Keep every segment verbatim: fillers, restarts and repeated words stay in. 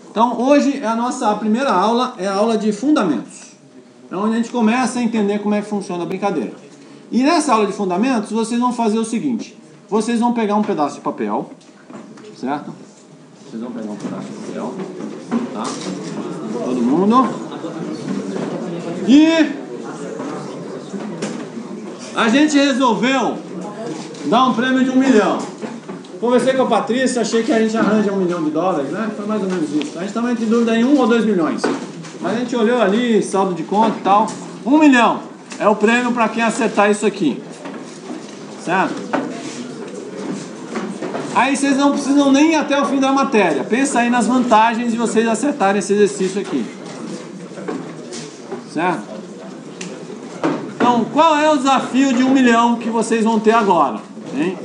Então, hoje a nossa a primeira aula é a aula de fundamentos. É onde a gente começa a entender como é que funciona a brincadeira. E nessa aula de fundamentos, vocês vão fazer o seguinte. Vocês vão pegar um pedaço de papel, certo? Vocês vão pegar um pedaço de papel, tá? Todo mundo. E a gente resolveu dar um prêmio de um milhão. Conversei com a Patrícia, achei que a gente arranja um milhão de dólares, né? Foi mais ou menos isso. A gente também tem dúvida em um ou dois milhões. Mas a gente olhou ali, saldo de conta e tal. Um milhão é o prêmio para quem acertar isso aqui. Certo? Aí vocês não precisam nem ir até o fim da matéria. Pensa aí nas vantagens de vocês acertarem esse exercício aqui. Certo? Então, qual é o desafio de um milhão que vocês vão ter agora? Hein?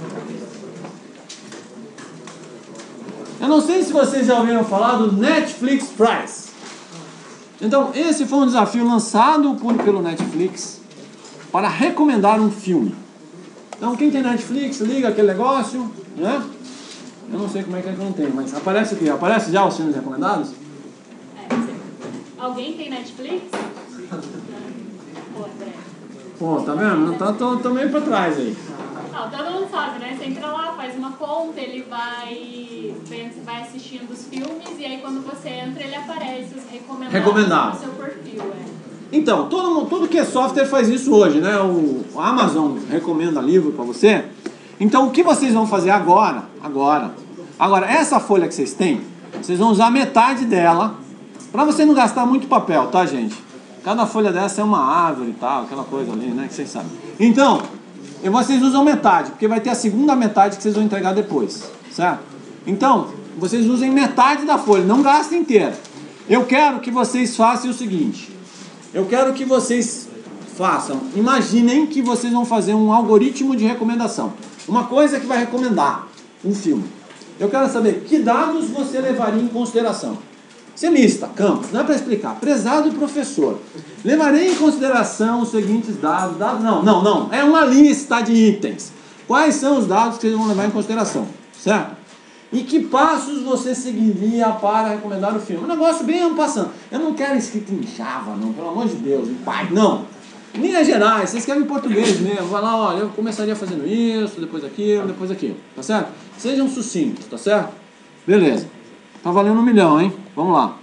Eu não sei se vocês já ouviram falar do Netflix Prize. Então, esse foi um desafio lançado por, pelo Netflix para recomendar um filme. Então, quem tem Netflix, liga aquele negócio, né? Eu não sei como é que é que não tem, mas aparece o quê? Aparece já os filmes recomendados? É, alguém tem Netflix? Pô, André. Pô, tá vendo? Tô, tô, tô meio pra trás aí. Não, todo mundo sabe, né? Você entra lá, faz uma conta, ele vai, vai assistindo os filmes e aí quando você entra ele aparece os recomendados Recomendado. no seu perfil. É. Então, todo mundo, tudo que é software faz isso hoje, né? O, o Amazon recomenda livro para você. Então, o que vocês vão fazer agora, agora, agora, essa folha que vocês têm, vocês vão usar metade dela para você não gastar muito papel, tá, gente? Cada folha dessa é uma árvore e tal, aquela coisa ali, né? Que vocês sabem. Então, e vocês usam metade, porque vai ter a segunda metade que vocês vão entregar depois, certo? Então, vocês usem metade da folha, não gastem inteira. Eu quero que vocês façam o seguinte. Eu quero que vocês façam, imaginem que vocês vão fazer um algoritmo de recomendação. Uma coisa que vai recomendar um filme. Eu quero saber que dados você levaria em consideração. Você lista, campos, não é para explicar. Prezado professor, levarei em consideração os seguintes dados, dados. Não, não, não. É uma lista de itens. Quais são os dados que vocês vão levar em consideração, certo? E que passos você seguiria para recomendar o filme? Um negócio bem ampassando. Eu não quero escrito em Java, não, pelo amor de Deus, em Python, não. Em linhas gerais, você escreve em português mesmo. Vai lá, olha, eu começaria fazendo isso, depois aquilo, depois aquilo, tá certo? Sejam sucintos, tá certo? Beleza. Tá valendo um milhão, hein? Vamos lá.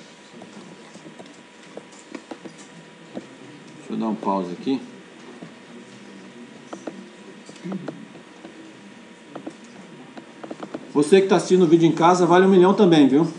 Deixa eu dar um pause aqui. Você que está assistindo o vídeo em casa, vale um milhão também, viu?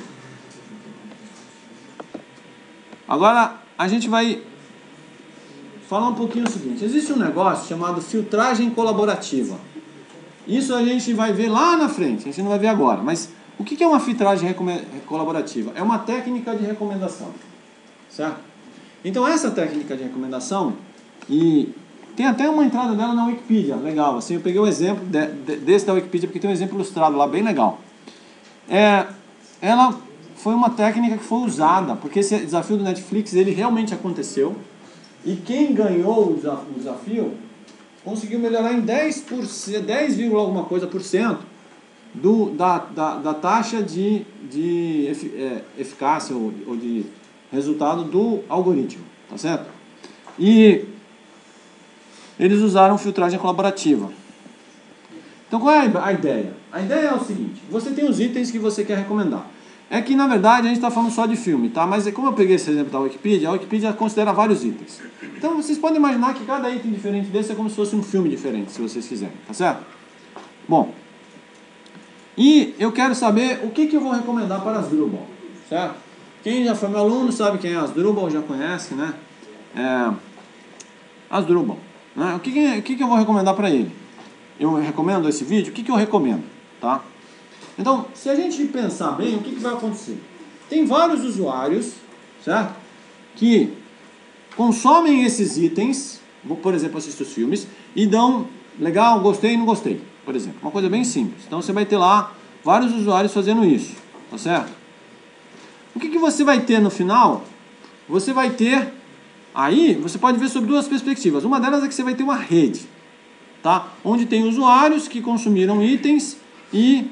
Agora, a gente vai falar um pouquinho o seguinte. Existe um negócio chamado filtragem colaborativa. Isso a gente vai ver lá na frente, a gente não vai ver agora, mas... O que é uma filtragem colaborativa? É uma técnica de recomendação, certo? Então essa técnica de recomendação, e tem até uma entrada dela na Wikipedia, legal, assim, eu peguei o exemplo de, de, desse da Wikipedia, porque tem um exemplo ilustrado lá, bem legal. É, ela foi uma técnica que foi usada, porque esse desafio do Netflix, ele realmente aconteceu, e quem ganhou o desafio, o desafio conseguiu melhorar em dez por cento, dez, alguma coisa por cento, Do, da, da, da taxa de, de efic, é, eficácia ou, ou de resultado do algoritmo, tá certo? E eles usaram filtragem colaborativa. Então qual é a ideia? A ideia é o seguinte, você tem os itens que você quer recomendar. É que na verdade a gente está falando só de filme, tá? Mas como eu peguei esse exemplo da Wikipedia, a Wikipedia considera vários itens. Então vocês podem imaginar que cada item diferente desse é como se fosse um filme diferente, se vocês quiserem, tá certo? Bom... E eu quero saber o que, que eu vou recomendar para Asdrubal, certo? Quem já foi meu aluno sabe quem é Asdrubal, já conhece, né? É, Asdrubal, né? O, que, que, o que, que eu vou recomendar para ele? Eu recomendo esse vídeo? O que, que eu recomendo, tá? Então, se a gente pensar bem, o que, que vai acontecer? Tem vários usuários, certo? Que consomem esses itens, por exemplo, assistem os filmes, e dão legal, gostei, não gostei. Por exemplo, uma coisa bem simples. Então você vai ter lá vários usuários fazendo isso, tá certo? O que, que você vai ter no final? Você vai ter, aí você pode ver sobre duas perspectivas. Uma delas é que você vai ter uma rede, tá? Onde tem usuários que consumiram itens e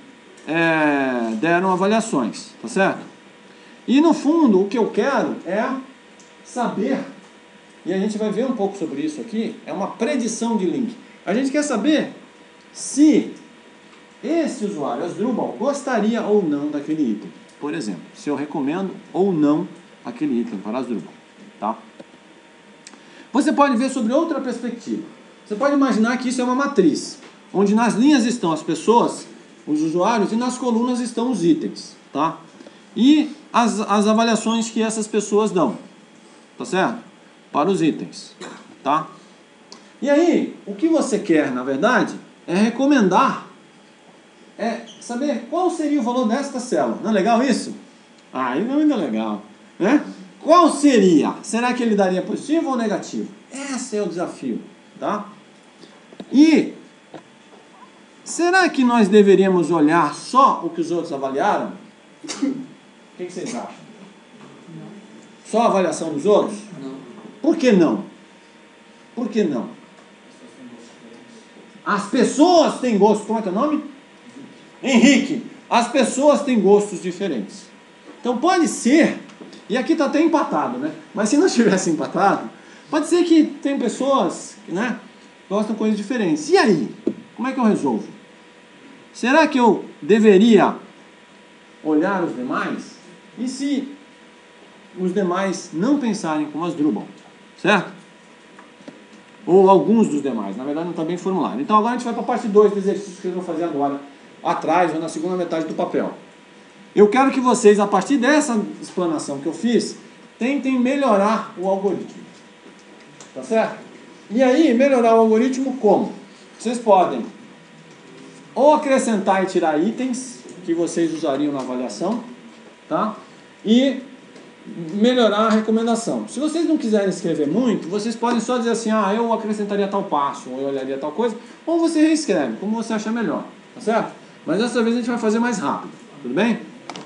é, deram avaliações, tá certo? E no fundo, o que eu quero é saber, e a gente vai ver um pouco sobre isso aqui, é uma predição de link. A gente quer saber se esse usuário, Asdrubal, gostaria ou não daquele item. Por exemplo, se eu recomendo ou não aquele item para Asdrubal, tá? Você pode ver sobre outra perspectiva. Você pode imaginar que isso é uma matriz, onde nas linhas estão as pessoas, os usuários, e nas colunas estão os itens, tá? E as, as avaliações que essas pessoas dão, tá certo? Para os itens, tá? E aí, o que você quer, na verdade, é recomendar, é saber qual seria o valor desta célula. Não é legal isso? Ah, isso é muito legal, né? Qual seria? Será que ele daria positivo ou negativo? Esse é o desafio, tá? E será que nós deveríamos olhar só o que os outros avaliaram? O que, que vocês acham? Só a avaliação dos outros? Não. Por que não? Por que não? As pessoas têm gostos. Como é que é o nome? Henrique. As pessoas têm gostos diferentes. Então pode ser, e aqui está até empatado, né? Mas se não tivesse empatado, pode ser que tem pessoas que, né, gostam de coisas diferentes. E aí? Como é que eu resolvo? Será que eu deveria olhar os demais? E se os demais não pensarem como Asdrubal? Certo? Ou alguns dos demais. Na verdade não está bem formulado. Então agora a gente vai para a parte dois do exercício que eu vou fazer agora, atrás ou na segunda metade do papel. Eu quero que vocês, a partir dessa explanação que eu fiz, tentem melhorar o algoritmo. Tá certo? E aí, melhorar o algoritmo como? Vocês podem ou acrescentar e tirar itens que vocês usariam na avaliação, tá? E melhorar a recomendação. Se vocês não quiserem escrever muito, vocês podem só dizer assim, ah, eu acrescentaria tal passo, ou eu olharia tal coisa, ou você reescreve, como você achar melhor, tá certo? Mas dessa vez a gente vai fazer mais rápido, tudo bem?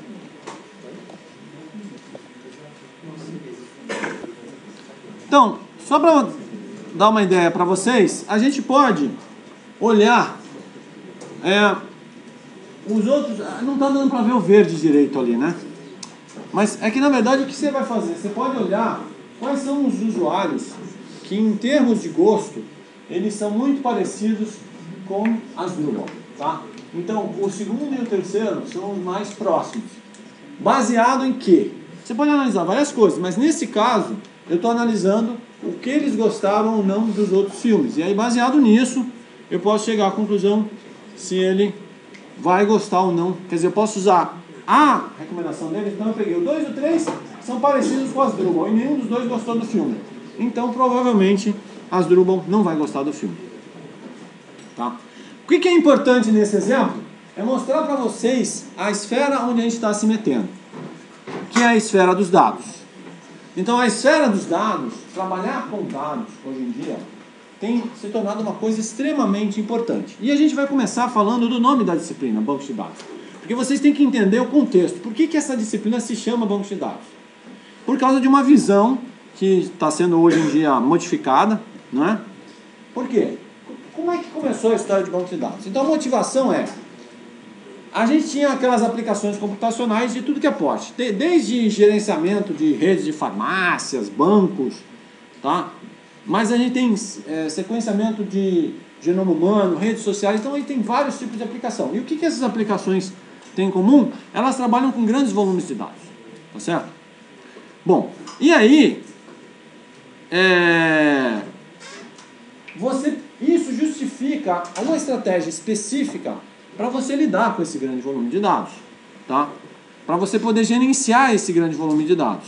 Então, só para dar uma ideia para vocês, a gente pode olhar é, os outros, não está dando para ver o verde direito ali, né? Mas é que na verdade o que você vai fazer? Você pode olhar quais são os usuários que em termos de gosto, eles são muito parecidos com Asdrubal, tá? Então, o segundo e o terceiro são os mais próximos. Baseado em quê? Você pode analisar várias coisas, mas nesse caso, eu estou analisando o que eles gostaram ou não dos outros filmes. E aí, baseado nisso, eu posso chegar à conclusão se ele vai gostar ou não. Quer dizer, eu posso usar a recomendação dele. Então, eu peguei o dois e o três, são parecidos com Asdrubal, e nenhum dos dois gostou do filme. Então, provavelmente, Asdrubal não vai gostar do filme. Tá? O que é importante nesse exemplo? É mostrar para vocês a esfera onde a gente está se metendo, que é a esfera dos dados. Então, a esfera dos dados, trabalhar com dados, hoje em dia, tem se tornado uma coisa extremamente importante. E a gente vai começar falando do nome da disciplina, banco de dados. Porque vocês têm que entender o contexto. Por que que essa disciplina se chama banco de dados? Por causa de uma visão que está sendo hoje em dia modificada, não é? Por quê? Como é que começou a história de banco de dados? Então, a motivação é... A gente tinha aquelas aplicações computacionais de tudo que é porte, desde gerenciamento de redes de farmácias, bancos, tá? Mas a gente tem é, sequenciamento de genoma humano, redes sociais, então a gente tem vários tipos de aplicação. E o que, que essas aplicações têm em comum? Elas trabalham com grandes volumes de dados, tá certo? Bom, e aí, é, você, isso justifica uma estratégia específica para você lidar com esse grande volume de dados, tá? Para você poder gerenciar esse grande volume de dados.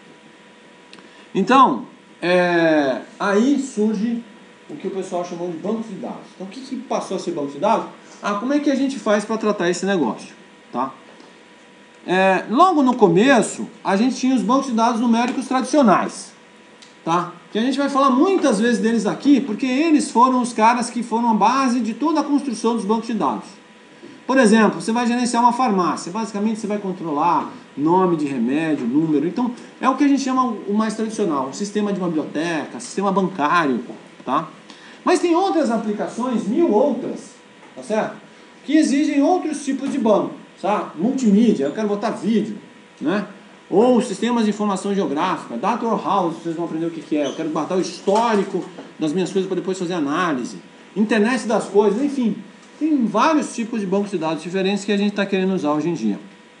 Então, é, aí surge o que o pessoal chamou de banco de dados. Então, o que, que passou a ser banco de dados? Ah, como é que a gente faz para tratar esse negócio, tá? É, logo no começo, a gente tinha os bancos de dados numéricos tradicionais, tá? Que a gente vai falar muitas vezes deles aqui, porque eles foram os caras que foram a base de toda a construção dos bancos de dados. Por exemplo, você vai gerenciar uma farmácia, basicamente você vai controlar nome de remédio, número, então é o que a gente chama o mais tradicional, o sistema de uma biblioteca, sistema bancário, tá? Mas tem outras aplicações, mil outras, tá certo? Que exigem outros tipos de banco. sabe? Multimídia, eu quero botar vídeo, né? Ou sistemas de informação geográfica, data warehouse, vocês vão aprender o que, que é. Eu quero guardar o histórico das minhas coisas para depois fazer análise. Internet das coisas, enfim. Tem vários tipos de bancos de dados diferentes que a gente está querendo usar hoje em dia.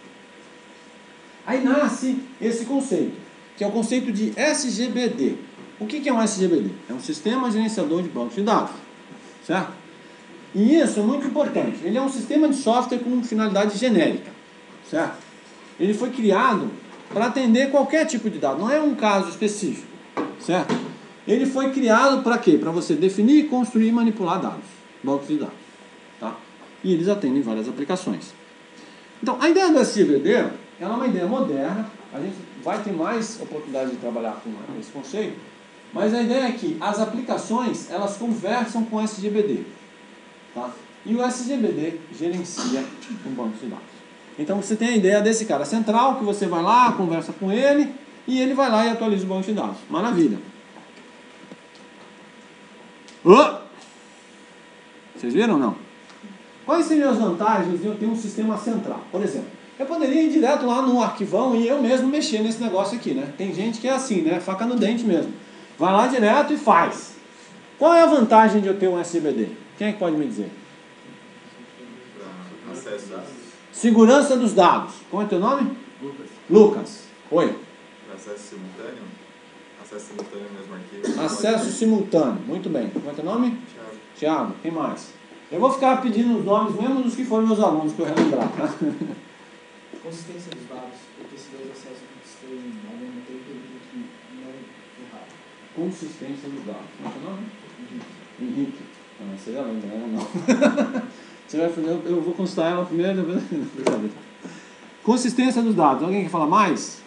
Aí nasce esse conceito, que é o conceito de S G B D. O que, que é um S G B D? É um sistema gerenciador de bancos de dados, certo? E isso é muito importante. Ele é um sistema de software com finalidade genérica, certo? Ele foi criado para atender qualquer tipo de dado, não é um caso específico, certo? Ele foi criado para quê? Para você definir, construir e manipular dados, bancos de dados, tá? E eles atendem várias aplicações. Então, a ideia do S G B D, ela é uma ideia moderna, a gente vai ter mais oportunidade de trabalhar com esse conceito, mas a ideia é que as aplicações, elas conversam com o S G B D, tá? E o S G B D gerencia um banco de dados. Então você tem a ideia desse cara central, que você vai lá, conversa com ele, e ele vai lá e atualiza o banco de dados. Maravilha. Oh! Vocês viram ou não? Quais seriam as vantagens de eu ter um sistema central? Por exemplo, eu poderia ir direto lá no arquivão e eu mesmo mexer nesse negócio aqui, né? Tem gente que é assim, né? Faca no dente mesmo. Vai lá direto e faz. Qual é a vantagem de eu ter um S G B D? Quem é que pode me dizer? Acesso dados. Segurança dos dados. Como é teu nome? Lucas. Lucas. Oi. Acesso simultâneo. Acesso simultâneo no mesmo arquivo. Acesso simultâneo. Muito bem. Como é teu nome? Thiago. Tiago. Quem mais? Eu vou ficar pedindo os nomes mesmo dos que foram meus alunos, que eu relembrar, tá? Consistência dos dados, porque se dois acessos estão ao mesmo tempo, eu que não errar. Consistência dos dados. Como é teu nome? Henrique. Henrique. Ah, você já lembra, né? Não. Você vai fazer, eu vou consultar ela primeiro. Consistência dos dados. Alguém quer falar mais?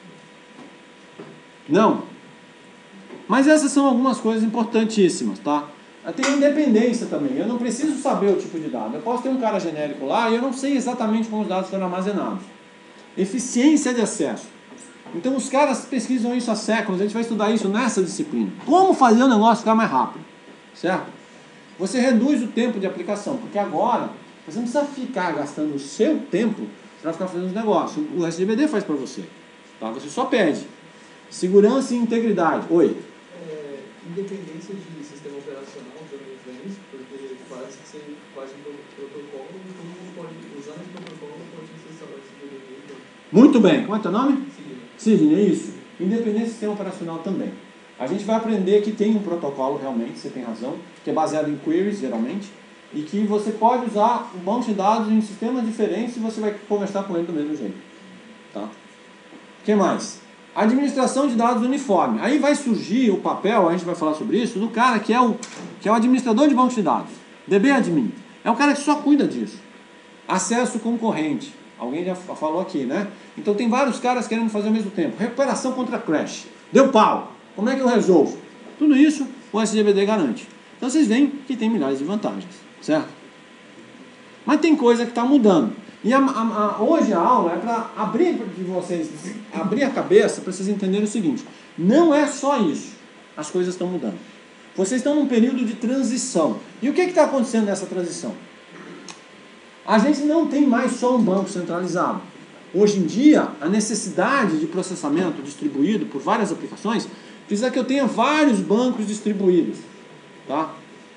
Não? Mas essas são algumas coisas importantíssimas, tá? Tem independência também. Eu não preciso saber o tipo de dado. Eu posso ter um cara genérico lá e eu não sei exatamente como os dados foram armazenados. Eficiência de acesso. Então os caras pesquisam isso há séculos. A gente vai estudar isso nessa disciplina. Como fazer o negócio ficar mais rápido, certo? Você reduz o tempo de aplicação, porque agora você não precisa ficar gastando o seu tempo para ficar fazendo os negócios. O S G B D faz para você, tá? Você só pede. Segurança e integridade. Oi. É, independência de sistema operacional também tem isso, porque quase que você faz um protocolo e todo mundo pode, usando esse protocolo, pode acessar o S G B D. Muito bem. Como é teu nome? Sim. Sidney, é isso. Independência do sistema operacional também. A gente vai aprender que tem um protocolo realmente, você tem razão, que é baseado em queries, geralmente, e que você pode usar um banco de dados em sistemas diferentes e você vai conversar com ele do mesmo jeito. Tá? O que mais? Administração de dados uniforme. Aí vai surgir o papel, a gente vai falar sobre isso, do cara que é o, que é o administrador de bancos de dados. D B Admin. É o cara que só cuida disso. Acesso concorrente. Alguém já falou aqui, né? Então tem vários caras querendo fazer ao mesmo tempo. Recuperação contra crash. Deu pau. Como é que eu resolvo? Tudo isso o S G B D garante. Então vocês veem que tem milhares de vantagens, certo? Mas tem coisa que está mudando. E a, a, a, hoje a aula é para abrir de vocês, abrir a cabeça para vocês entenderem o seguinte: não é só isso. As coisas estão mudando. Vocês estão num período de transição. E o que está acontecendo nessa transição? A gente não tem mais só um banco centralizado. Hoje em dia, a necessidade de processamento distribuído por várias aplicações precisa que eu tenha vários bancos distribuídos, tá?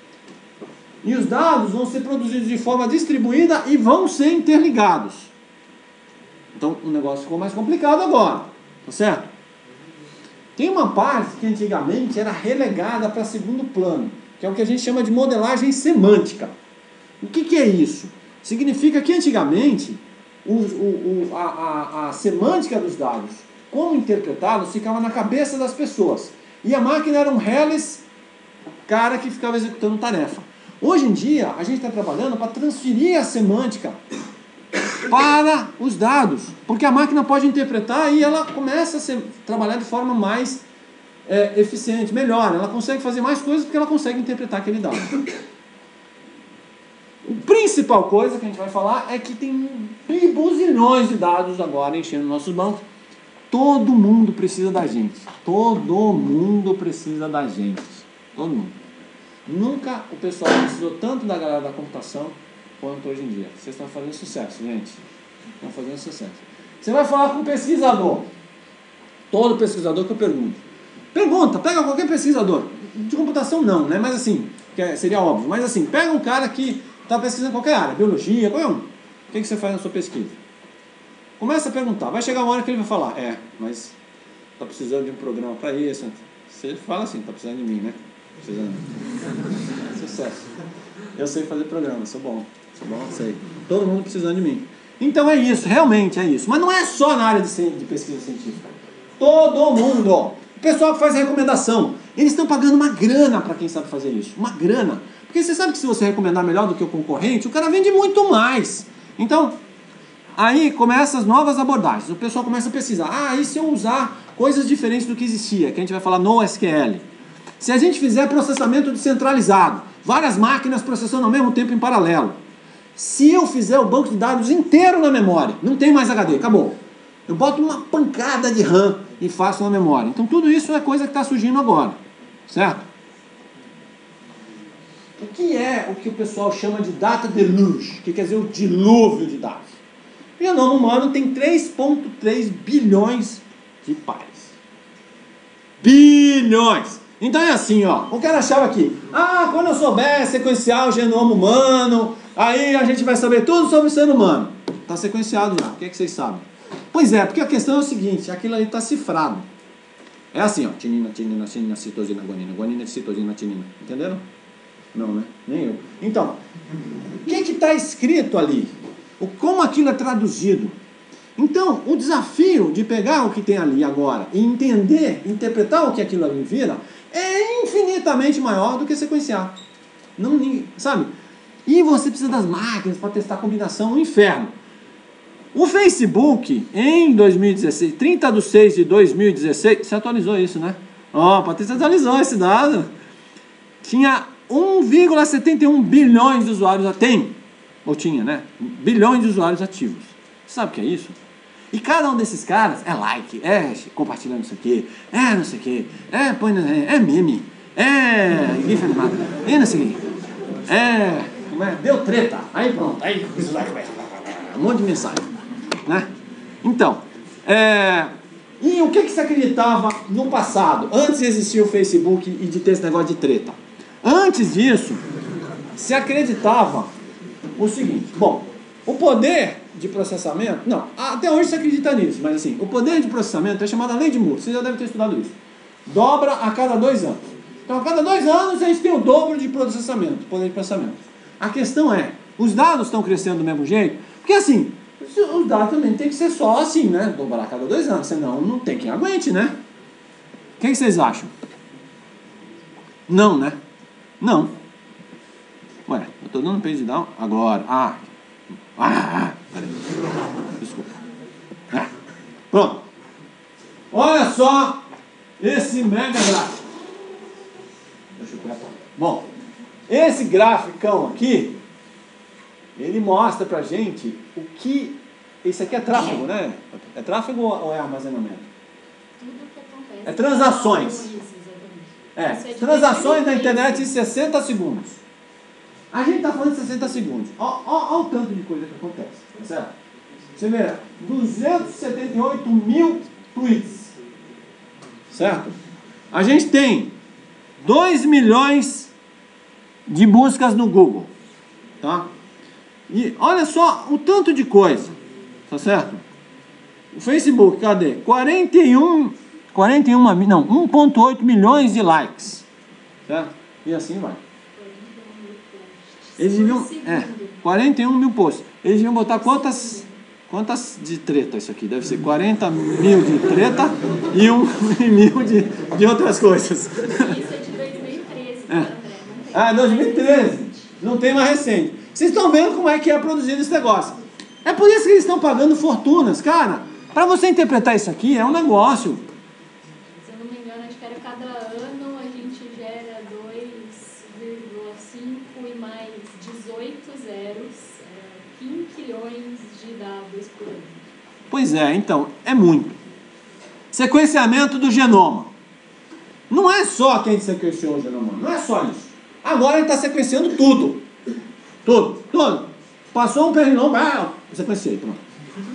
E os dados vão ser produzidos de forma distribuída e vão ser interligados. Então o negócio ficou mais complicado agora, tá certo? Tem uma parte que antigamente era relegada para segundo plano, que é o que a gente chama de modelagem semântica. O que, que é isso? Significa que antigamente o, o, o, a, a, a semântica dos dados, como interpretados, ficava na cabeça das pessoas. E a máquina era um hairless cara que ficava executando tarefa. Hoje em dia, a gente está trabalhando para transferir a semântica para os dados, porque a máquina pode interpretar e ela começa a ser, trabalhar de forma mais é, eficiente, melhor. Ela consegue fazer mais coisas porque ela consegue interpretar aquele dado. A principal coisa que a gente vai falar é que tem buzilhões de dados agora enchendo nossos bancos. Todo mundo precisa da gente. Todo mundo precisa da gente. Todo mundo. Nunca o pessoal precisou tanto da galera da computação quanto hoje em dia. Vocês estão fazendo sucesso, gente. Estão fazendo sucesso. Você vai falar com um pesquisador. Todo pesquisador que eu pergunto. Pergunta, pega qualquer pesquisador. De computação não, né? Mas assim, que seria óbvio. Mas assim, pega um cara que está pesquisando em qualquer área, biologia, qualquer um. O que, que você faz na sua pesquisa? Começa a perguntar. Vai chegar uma hora que ele vai falar, é, mas está precisando de um programa para isso. Você fala assim, está precisando de mim, né? Precisando. Sucesso. Eu sei fazer programa, sou bom. Sou bom, sei. Todo mundo precisando de mim. Então é isso, realmente é isso. Mas não é só na área de, de pesquisa científica. Todo mundo. O pessoal que faz a recomendação, eles estão pagando uma grana para quem sabe fazer isso. Uma grana. Porque você sabe que se você recomendar melhor do que o concorrente, o cara vende muito mais. Então, aí começam as novas abordagens. O pessoal começa a pesquisar. Ah, e se eu usar coisas diferentes do que existia? Que a gente vai falar no S Q L. Se a gente fizer processamento descentralizado, várias máquinas processando ao mesmo tempo em paralelo. Se eu fizer o banco de dados inteiro na memória, não tem mais H D, acabou. Eu boto uma pancada de RAM e faço na memória. Então tudo isso é coisa que está surgindo agora, certo? O que é o que o pessoal chama de data deluge, que quer dizer o dilúvio de dados? O genoma humano tem três vírgula três bilhões de pares. Bilhões! Então é assim, ó, o cara achava que, ah, quando eu souber sequenciar o genoma humano, aí a gente vai saber tudo sobre o ser humano. Está sequenciado já, o que é que vocês sabem? Pois é, porque a questão é o seguinte, aquilo ali está cifrado. É assim, ó, tinina, tinina, tinina, citosina, guanina, guanina, citosina, tinina. Entenderam? Não, né? Nem eu. Então, o que que está escrito ali? O, como aquilo é traduzido? Então, o desafio de pegar o que tem ali agora e entender, interpretar o que aquilo ali vira, é infinitamente maior do que sequenciar. Não, sabe? E você precisa das máquinas para testar a combinação, um inferno. O Facebook, em dois mil e dezesseis, trinta de seis de dois mil e dezesseis, você atualizou isso, né? Ó, oh, a Patrícia atualizou esse dado. Tinha um vírgula setenta e um bilhões de usuários, tem, ou tinha, né? Bilhões de usuários ativos. Sabe o que é isso? E cada um desses caras é like, é compartilhando isso aqui, é não sei o que, é, põe, é, é meme, é gif animado, é não sei o que, é, como é, deu treta, aí pronto, aí um monte de mensagem, né? Então, é, e o que que se acreditava no passado, antes de existir o Facebook e de ter esse negócio de treta? Antes disso, se acreditava o seguinte, bom, o poder de processamento, não, até hoje se acredita nisso, mas assim, o poder de processamento é chamada lei de Moore, você já deve ter estudado isso. Dobra a cada dois anos. Então, a cada dois anos, a gente tem o dobro de processamento, poder de processamento. A questão é, os dados estão crescendo do mesmo jeito? Porque assim, os dados também tem que ser só assim, né? Dobrar a cada dois anos, senão não tem quem aguente, né? O que vocês acham? Não, né? Não. Ué, eu tô dando page down agora. Ah, ah, peraí. Desculpa. Ah, pronto. Olha só esse mega gráfico. Deixa eu pegar. Bom, esse graficão aqui, ele mostra pra gente o que... Esse aqui é tráfego, né? É tráfego ou é armazenamento? Tudo que acontece. É transações. É, transações na internet em sessenta segundos. A gente está falando de sessenta segundos. Olha o tanto de coisa que acontece, tá certo? Você vê, duzentos e setenta e oito mil tweets, certo? A gente tem dois milhões de buscas no Google, tá? E olha só o tanto de coisa, tá certo? O Facebook, cadê? quarenta e um, quarenta e um, não, um vírgula oito milhões de likes, certo? E assim vai. Eles deviam, é, quarenta e um mil posts. Eles deviam botar quantas, quantas de treta isso aqui? Deve ser quarenta mil de treta e um mil de, de outras coisas. Isso é de dois mil e treze, é. André. Ah, dois mil e treze. Não tem mais recente. Vocês estão vendo como é que é produzido esse negócio. É por isso que eles estão pagando fortunas, cara. Para você interpretar isso aqui é um negócio. Se eu não me engano, acho que era cada ano a gente gera dois vírgula cinco e mais dezoito zeros, é, quinquilhões de dados por ano. Pois é, então, é muito. Sequenciamento do genoma. Não é só quem sequenciou o genoma, não é só isso. Agora ele está sequenciando tudo. Tudo, tudo. Passou um pernilongo, ah, sequenciei, pronto.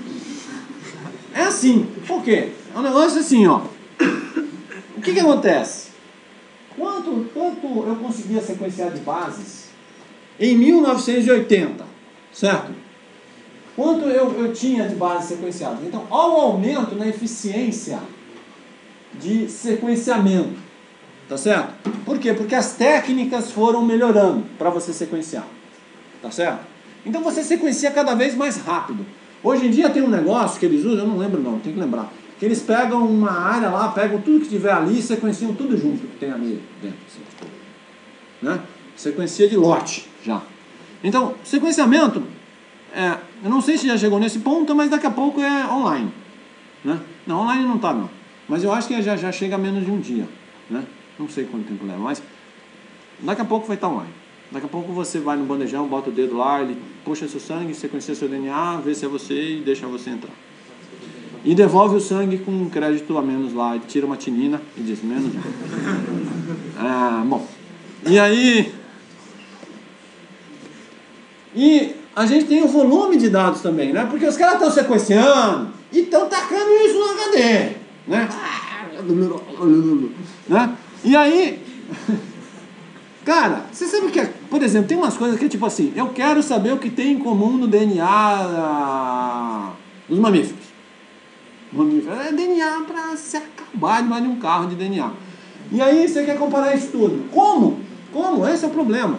assim. Por quê? É um negócio assim, ó. O que que acontece? Quanto, quanto eu conseguia sequenciar de bases em mil novecentos e oitenta, certo? Quanto eu, eu tinha de bases sequenciadas? Então, há um aumento na eficiência de sequenciamento, tá certo? Por quê? Porque as técnicas foram melhorando para você sequenciar, tá certo? Então você sequencia cada vez mais rápido. Hoje em dia tem um negócio que eles usam, eu não lembro não, tem que lembrar, que eles pegam uma área lá, pegam tudo que tiver ali e sequenciam tudo junto que tem ali dentro, assim, né? Sequencia de lote já. Então, sequenciamento, é, eu não sei se já chegou nesse ponto, mas daqui a pouco é online, né? Não, online não está não, mas eu acho que já, já chega a menos de um dia, né? Não sei quanto tempo leva, mas daqui a pouco vai estar online. Daqui a pouco você vai no bandejão, bota o dedo lá, ele puxa seu sangue, sequencia seu D N A, vê se é você e deixa você entrar. E devolve o sangue com um crédito a menos lá, ele tira uma tinina e diz, menos um. Ah, bom. E aí... E a gente tem o volume de dados também, né? Porque os caras estão sequenciando e estão tacando isso no H D, né? né? E aí... Cara, você sabe que, por exemplo, tem umas coisas que é tipo assim, eu quero saber o que tem em comum no D N A dos mamíferos. Mamíferos é D N A para se acabar de um carro de D N A. E aí você quer comparar isso tudo. Como? Como? Esse é o problema.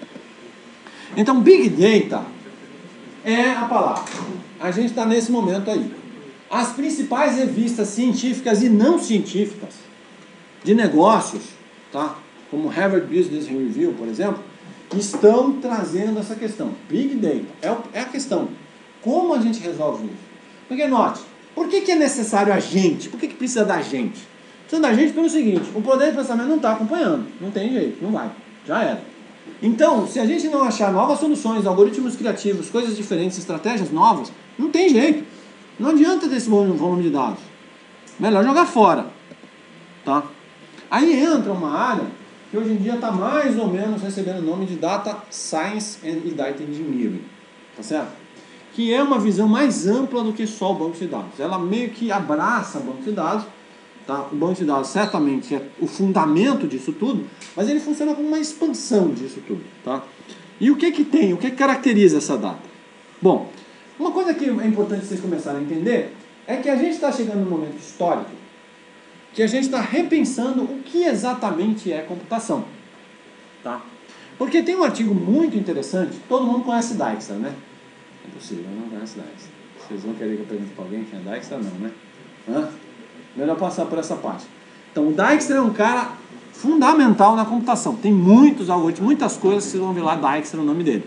Então, Big Data é a palavra. A gente está nesse momento aí. As principais revistas científicas e não científicas de negócios, tá? Como Harvard Business Review, por exemplo, estão trazendo essa questão. Big Data é a questão. Como a gente resolve isso? Porque, note, por que, que é necessário a gente? Por que, que precisa da gente? Precisa da gente pelo seguinte, o poder de pensamento não está acompanhando. Não tem jeito, não vai. Já era. Então, se a gente não achar novas soluções, algoritmos criativos, coisas diferentes, estratégias novas, não tem jeito. Não adianta ter esse volume de dados. Melhor jogar fora. Tá? Aí entra uma área que hoje em dia está mais ou menos recebendo o nome de Data Science and Data Engineering, tá certo? Que é uma visão mais ampla do que só o banco de dados. Ela meio que abraça o banco de dados, tá? O banco de dados certamente é o fundamento disso tudo, mas ele funciona como uma expansão disso tudo, tá? E o que que tem, o que que caracteriza essa data? Bom, uma coisa que é importante vocês começarem a entender é que a gente está chegando num momento histórico que a gente está repensando o que exatamente é computação, tá? Porque tem um artigo muito interessante, todo mundo conhece Dijkstra, né? É possível, não conhece Dijkstra. Vocês vão querer que eu pergunte para alguém quem é Dijkstra? Não, né? Hã? Melhor passar por essa parte. Então, o Dijkstra é um cara fundamental na computação. Tem muitos algoritmos, muitas coisas que vocês vão ver lá, Dijkstra é o nome dele.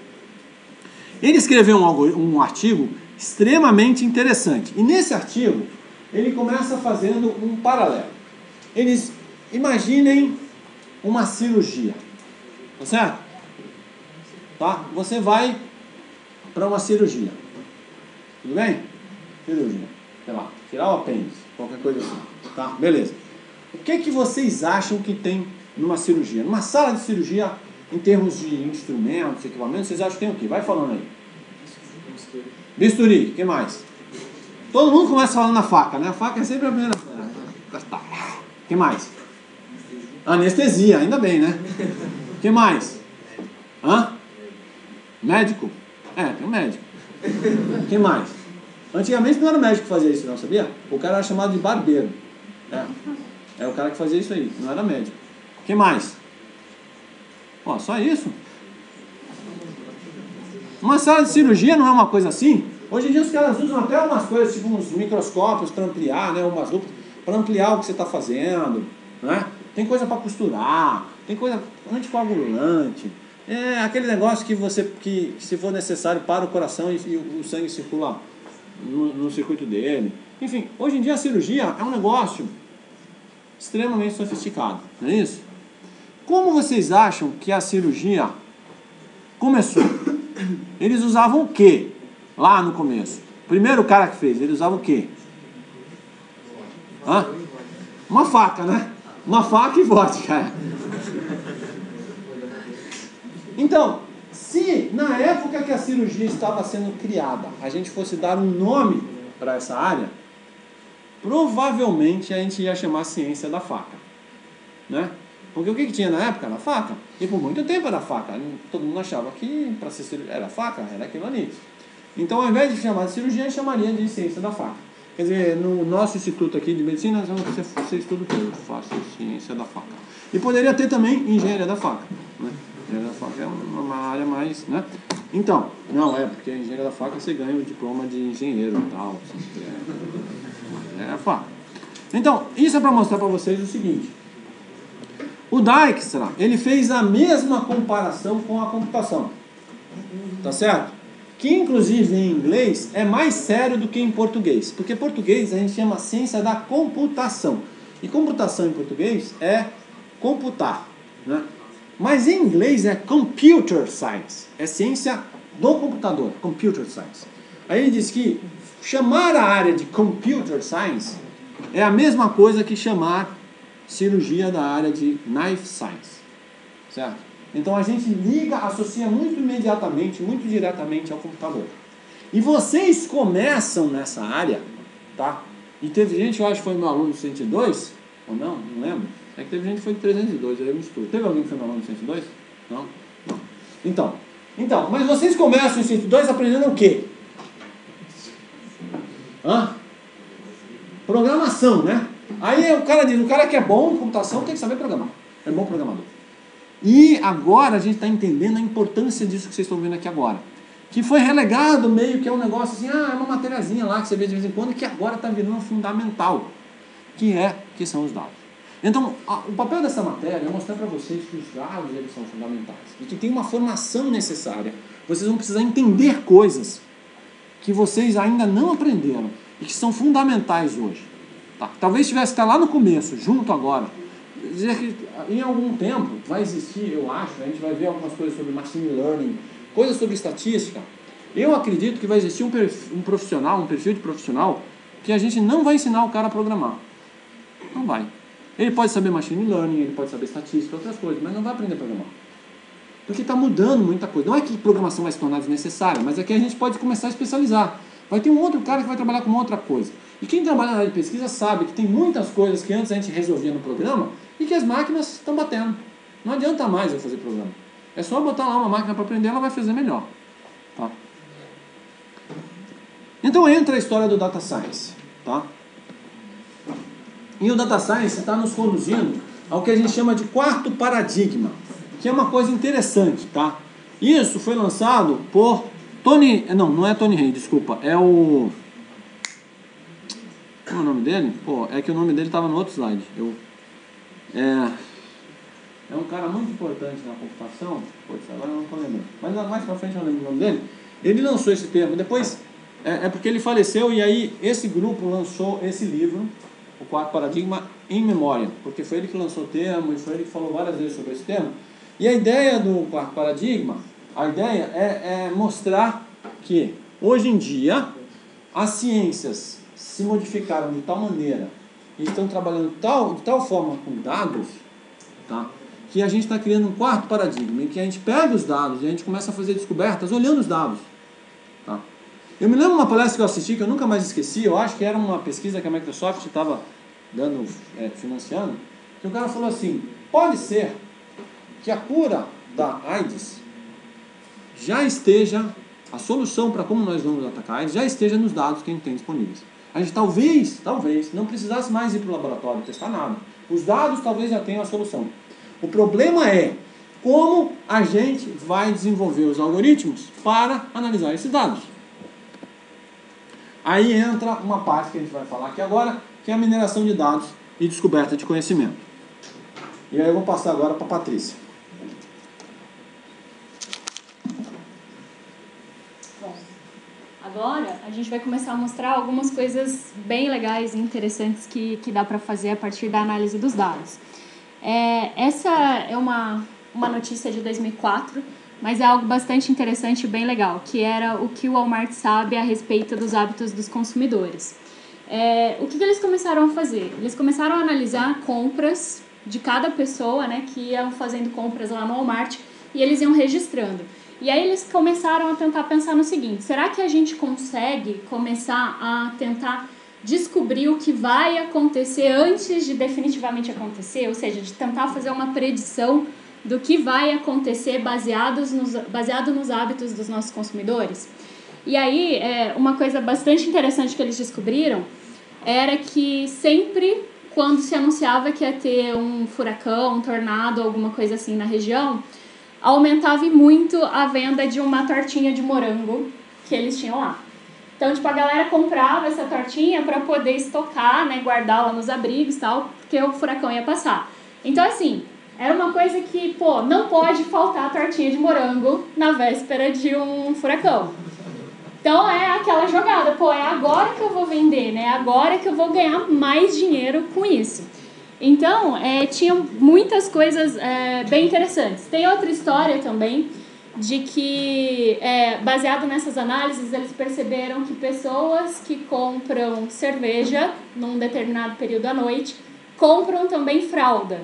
Ele escreveu um, um artigo extremamente interessante. E nesse artigo, ele começa fazendo um paralelo. Eles imaginem uma cirurgia, tá certo? Tá? Você vai para uma cirurgia, tudo bem? Cirurgia, sei lá, tirar o apêndice, qualquer coisa assim, tá? Beleza. O que que vocês acham que tem numa cirurgia? Numa sala de cirurgia, em termos de instrumentos, equipamentos, vocês acham que tem o quê? Vai falando aí. Bisturi, o que mais? Todo mundo começa falando na faca, né? A faca é sempre a primeira. O que mais? Anestesia, ainda bem, né? O que mais? Hã? Médico? É, tem um médico. O que mais? Antigamente não era o médico que fazia isso, não, sabia? O cara era chamado de barbeiro. É, é o cara que fazia isso aí, não era médico. O que mais? Ó, só isso? Uma sala de cirurgia não é uma coisa assim? Hoje em dia os caras usam até umas coisas, tipo uns microscópios para ampliar, né, umas lupas, para ampliar o que você está fazendo, né? Tem coisa para costurar, tem coisa anticoagulante, é aquele negócio que você, que se for necessário para o coração e, e o sangue circula no, no circuito dele. Enfim, hoje em dia a cirurgia é um negócio extremamente sofisticado, não é isso? Como vocês acham que a cirurgia começou? Eles usavam o quê? Lá no começo. Primeiro cara que fez, ele usava o quê? Hã? Uma faca, né? Uma faca e vodka. Então, se na época que a cirurgia estava sendo criada, a gente fosse dar um nome para essa área, provavelmente a gente ia chamar ciência da faca, né? Porque o que, que tinha na época? Era faca. E por muito tempo era faca. Todo mundo achava que para ser cirurgia era faca, era aquilo ali. Então, ao invés de chamar de cirurgia, chamaria de ciência da faca. Quer dizer, no nosso instituto aqui de medicina, você, você estuda o que? Eu faço ciência da faca. E poderia ter também engenharia da faca, né? Engenharia da faca é uma área mais, né? Então, não, é porque a engenharia da faca você ganha o diploma de engenheiro e tal. É, é a faca. Então, isso é para mostrar para vocês o seguinte. O Dijkstra, ele fez a mesma comparação com a computação. Tá certo? Que inclusive em inglês é mais sério do que em português. Porque em português a gente chama ciência da computação. E computação em português é computar, né? Mas em inglês é computer science. É ciência do computador, computer science. Aí ele diz que chamar a área de computer science é a mesma coisa que chamar cirurgia da área de knife science, certo? Então a gente liga, associa muito imediatamente, muito diretamente ao computador. E vocês começam nessa área, tá? E teve gente, eu acho que foi meu aluno cento e dois, ou não, não lembro. É que teve gente que foi de trezentos e dois, aí eu misturo. Teve alguém que foi meu aluno cento e dois? Não? Não. Então, então, mas vocês começam em cento e dois aprendendo o quê? Hã? Programação, né? Aí o cara diz, o cara que é bom em computação tem que saber programar. É bom programador. E agora a gente está entendendo a importância disso que vocês estão vendo aqui agora. Que foi relegado meio que é um negócio assim, ah, é uma matériazinha lá que você vê de vez em quando, que agora está virando fundamental. Que é, que são os dados. Então, a, o papel dessa matéria é mostrar para vocês que os dados eles são fundamentais. E que tem uma formação necessária. Vocês vão precisar entender coisas que vocês ainda não aprenderam e que são fundamentais hoje. Tá? Talvez tivesse que estar lá no começo, junto agora. Dizer que em algum tempo vai existir, eu acho, a gente vai ver algumas coisas sobre machine learning, coisas sobre estatística. Eu acredito que vai existir um, perfil, um profissional, um perfil de profissional, que a gente não vai ensinar o cara a programar. Não vai. Ele pode saber machine learning, ele pode saber estatística, outras coisas, mas não vai aprender a programar. Porque está mudando muita coisa. Não é que programação vai se tornar desnecessária, mas é que a gente pode começar a especializar. Vai ter um outro cara que vai trabalhar com uma outra coisa. E quem trabalha na área de pesquisa sabe que tem muitas coisas que antes a gente resolvia no programa e que as máquinas estão batendo. Não adianta mais eu fazer programa. É só botar lá uma máquina para aprender, ela vai fazer melhor. Tá? Então entra a história do Data Science. Tá? E o Data Science está nos conduzindo ao que a gente chama de quarto paradigma, que é uma coisa interessante. Tá? Isso foi lançado por Tony... Não, não é Tony Hay, desculpa. É o... Como é o nome dele? Pô, é que o nome dele estava no outro slide. Eu... É... É um cara muito importante na computação. Pois, agora eu não estou lembrando. Mas mais pra frente eu lembro o nome dele. Ele lançou esse termo. Depois, é, é porque ele faleceu e aí esse grupo lançou esse livro, o Quarto Paradigma, em memória. Porque foi ele que lançou o termo e foi ele que falou várias vezes sobre esse termo. E a ideia do Quarto Paradigma, a ideia é, é mostrar que, hoje em dia, as ciências se modificaram de tal maneira e estão trabalhando tal, de tal forma com dados, tá? Que a gente está criando um quarto paradigma, em que a gente pega os dados e a gente começa a fazer descobertas olhando os dados. Tá? Eu me lembro de uma palestra que eu assisti, que eu nunca mais esqueci, eu acho que era uma pesquisa que a Microsoft estava dando, é, financiando, que o cara falou assim, pode ser que a cura da AIDS já esteja, a solução para como nós vamos atacar a AIDS já esteja nos dados que a gente tem disponíveis. A gente talvez, talvez, não precisasse mais ir para o laboratório testar nada. Os dados talvez já tenham a solução. O problema é como a gente vai desenvolver os algoritmos para analisar esses dados. Aí entra uma parte que a gente vai falar aqui agora, que é a mineração de dados e descoberta de conhecimento. E aí eu vou passar agora para a Patrícia. Bom, agora a gente vai começar a mostrar algumas coisas bem legais e interessantes que, que dá para fazer a partir da análise dos dados. É, essa é uma, uma notícia de dois mil e quatro, mas é algo bastante interessante e bem legal, que era o que o Walmart sabe a respeito dos hábitos dos consumidores. É, o que, que eles começaram a fazer? Eles começaram a analisar compras de cada pessoa, né, que iam fazendo compras lá no Walmart e eles iam registrando. E aí eles começaram a tentar pensar no seguinte, será que a gente consegue começar a tentar descobrir o que vai acontecer antes de definitivamente acontecer, ou seja, de tentar fazer uma predição do que vai acontecer baseados nos, baseado nos hábitos dos nossos consumidores. E aí, é, uma coisa bastante interessante que eles descobriram era que sempre quando se anunciava que ia ter um furacão, um tornado, alguma coisa assim na região, aumentava muito a venda de uma tortinha de morango que eles tinham lá. Então, tipo, a galera comprava essa tortinha para poder estocar, né, guardá-la nos abrigos e tal, porque o furacão ia passar. Então, assim, era uma coisa que, pô, não pode faltar a tortinha de morango na véspera de um furacão. Então, é aquela jogada, pô, é agora que eu vou vender, né? É agora que eu vou ganhar mais dinheiro com isso. Então, é, tinha muitas coisas é, bem interessantes. Tem outra história também, de que, é, baseado nessas análises, eles perceberam que pessoas que compram cerveja num determinado período da noite compram também fralda.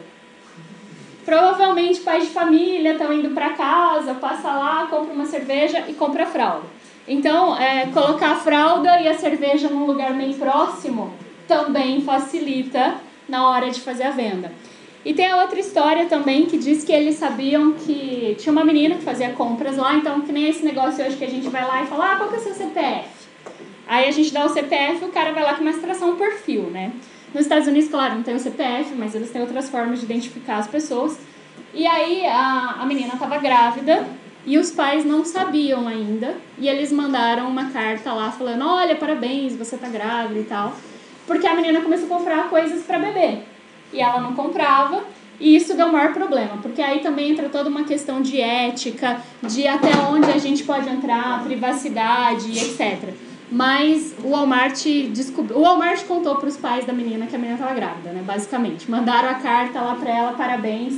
Provavelmente pais de família estão indo para casa, passa lá, compra uma cerveja e compra fralda. Então, é, colocar a fralda e a cerveja num lugar bem próximo também facilita na hora de fazer a venda. E tem a outra história também que diz que eles sabiam que tinha uma menina que fazia compras lá, então que nem esse negócio hoje que a gente vai lá e fala, ah, qual que é o seu C P F? Aí a gente dá o C P F e o cara vai lá começa a traçar um perfil, né? Nos Estados Unidos, claro, não tem o C P F, mas eles têm outras formas de identificar as pessoas. E aí a, a menina estava grávida e os pais não sabiam ainda, e eles mandaram uma carta lá falando, olha, parabéns, você tá grávida e tal, porque a menina começou a comprar coisas para bebê. E ela não comprava, e isso deu o maior problema, porque aí também entra toda uma questão de ética, de até onde a gente pode entrar, privacidade, etcétera. Mas o Walmart descobriu, o Walmart contou para os pais da menina que a menina estava grávida, né, basicamente. Mandaram a carta lá para ela, parabéns,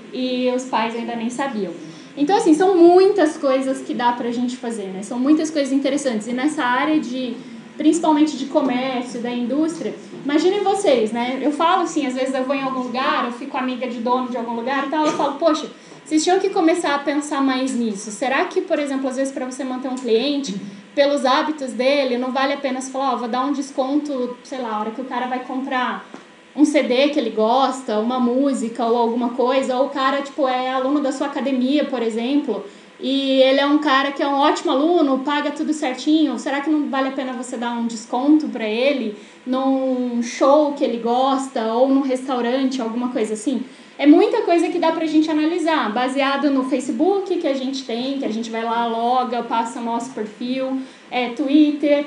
e os pais ainda nem sabiam. Então, assim, são muitas coisas que dá pra gente fazer, né? São muitas coisas interessantes. E nessa área de, principalmente de comércio, da indústria, imaginem vocês, né? Eu falo assim, às vezes eu vou em algum lugar, eu fico amiga de dono de algum lugar e tal, eu falo, poxa, vocês tinham que começar a pensar mais nisso. Será que, por exemplo, às vezes para você manter um cliente, pelos hábitos dele, não vale a pena você falar, ó, vou dar um desconto, sei lá, a hora que o cara vai comprar um C D que ele gosta, uma música ou alguma coisa, ou o cara, tipo, é aluno da sua academia, por exemplo, e ele é um cara que é um ótimo aluno, paga tudo certinho, será que não vale a pena você dar um desconto para ele num show que ele gosta, ou num restaurante, alguma coisa assim? É muita coisa que dá pra gente analisar, baseado no Facebook que a gente tem, que a gente vai lá, loga, passa o nosso perfil, é, Twitter.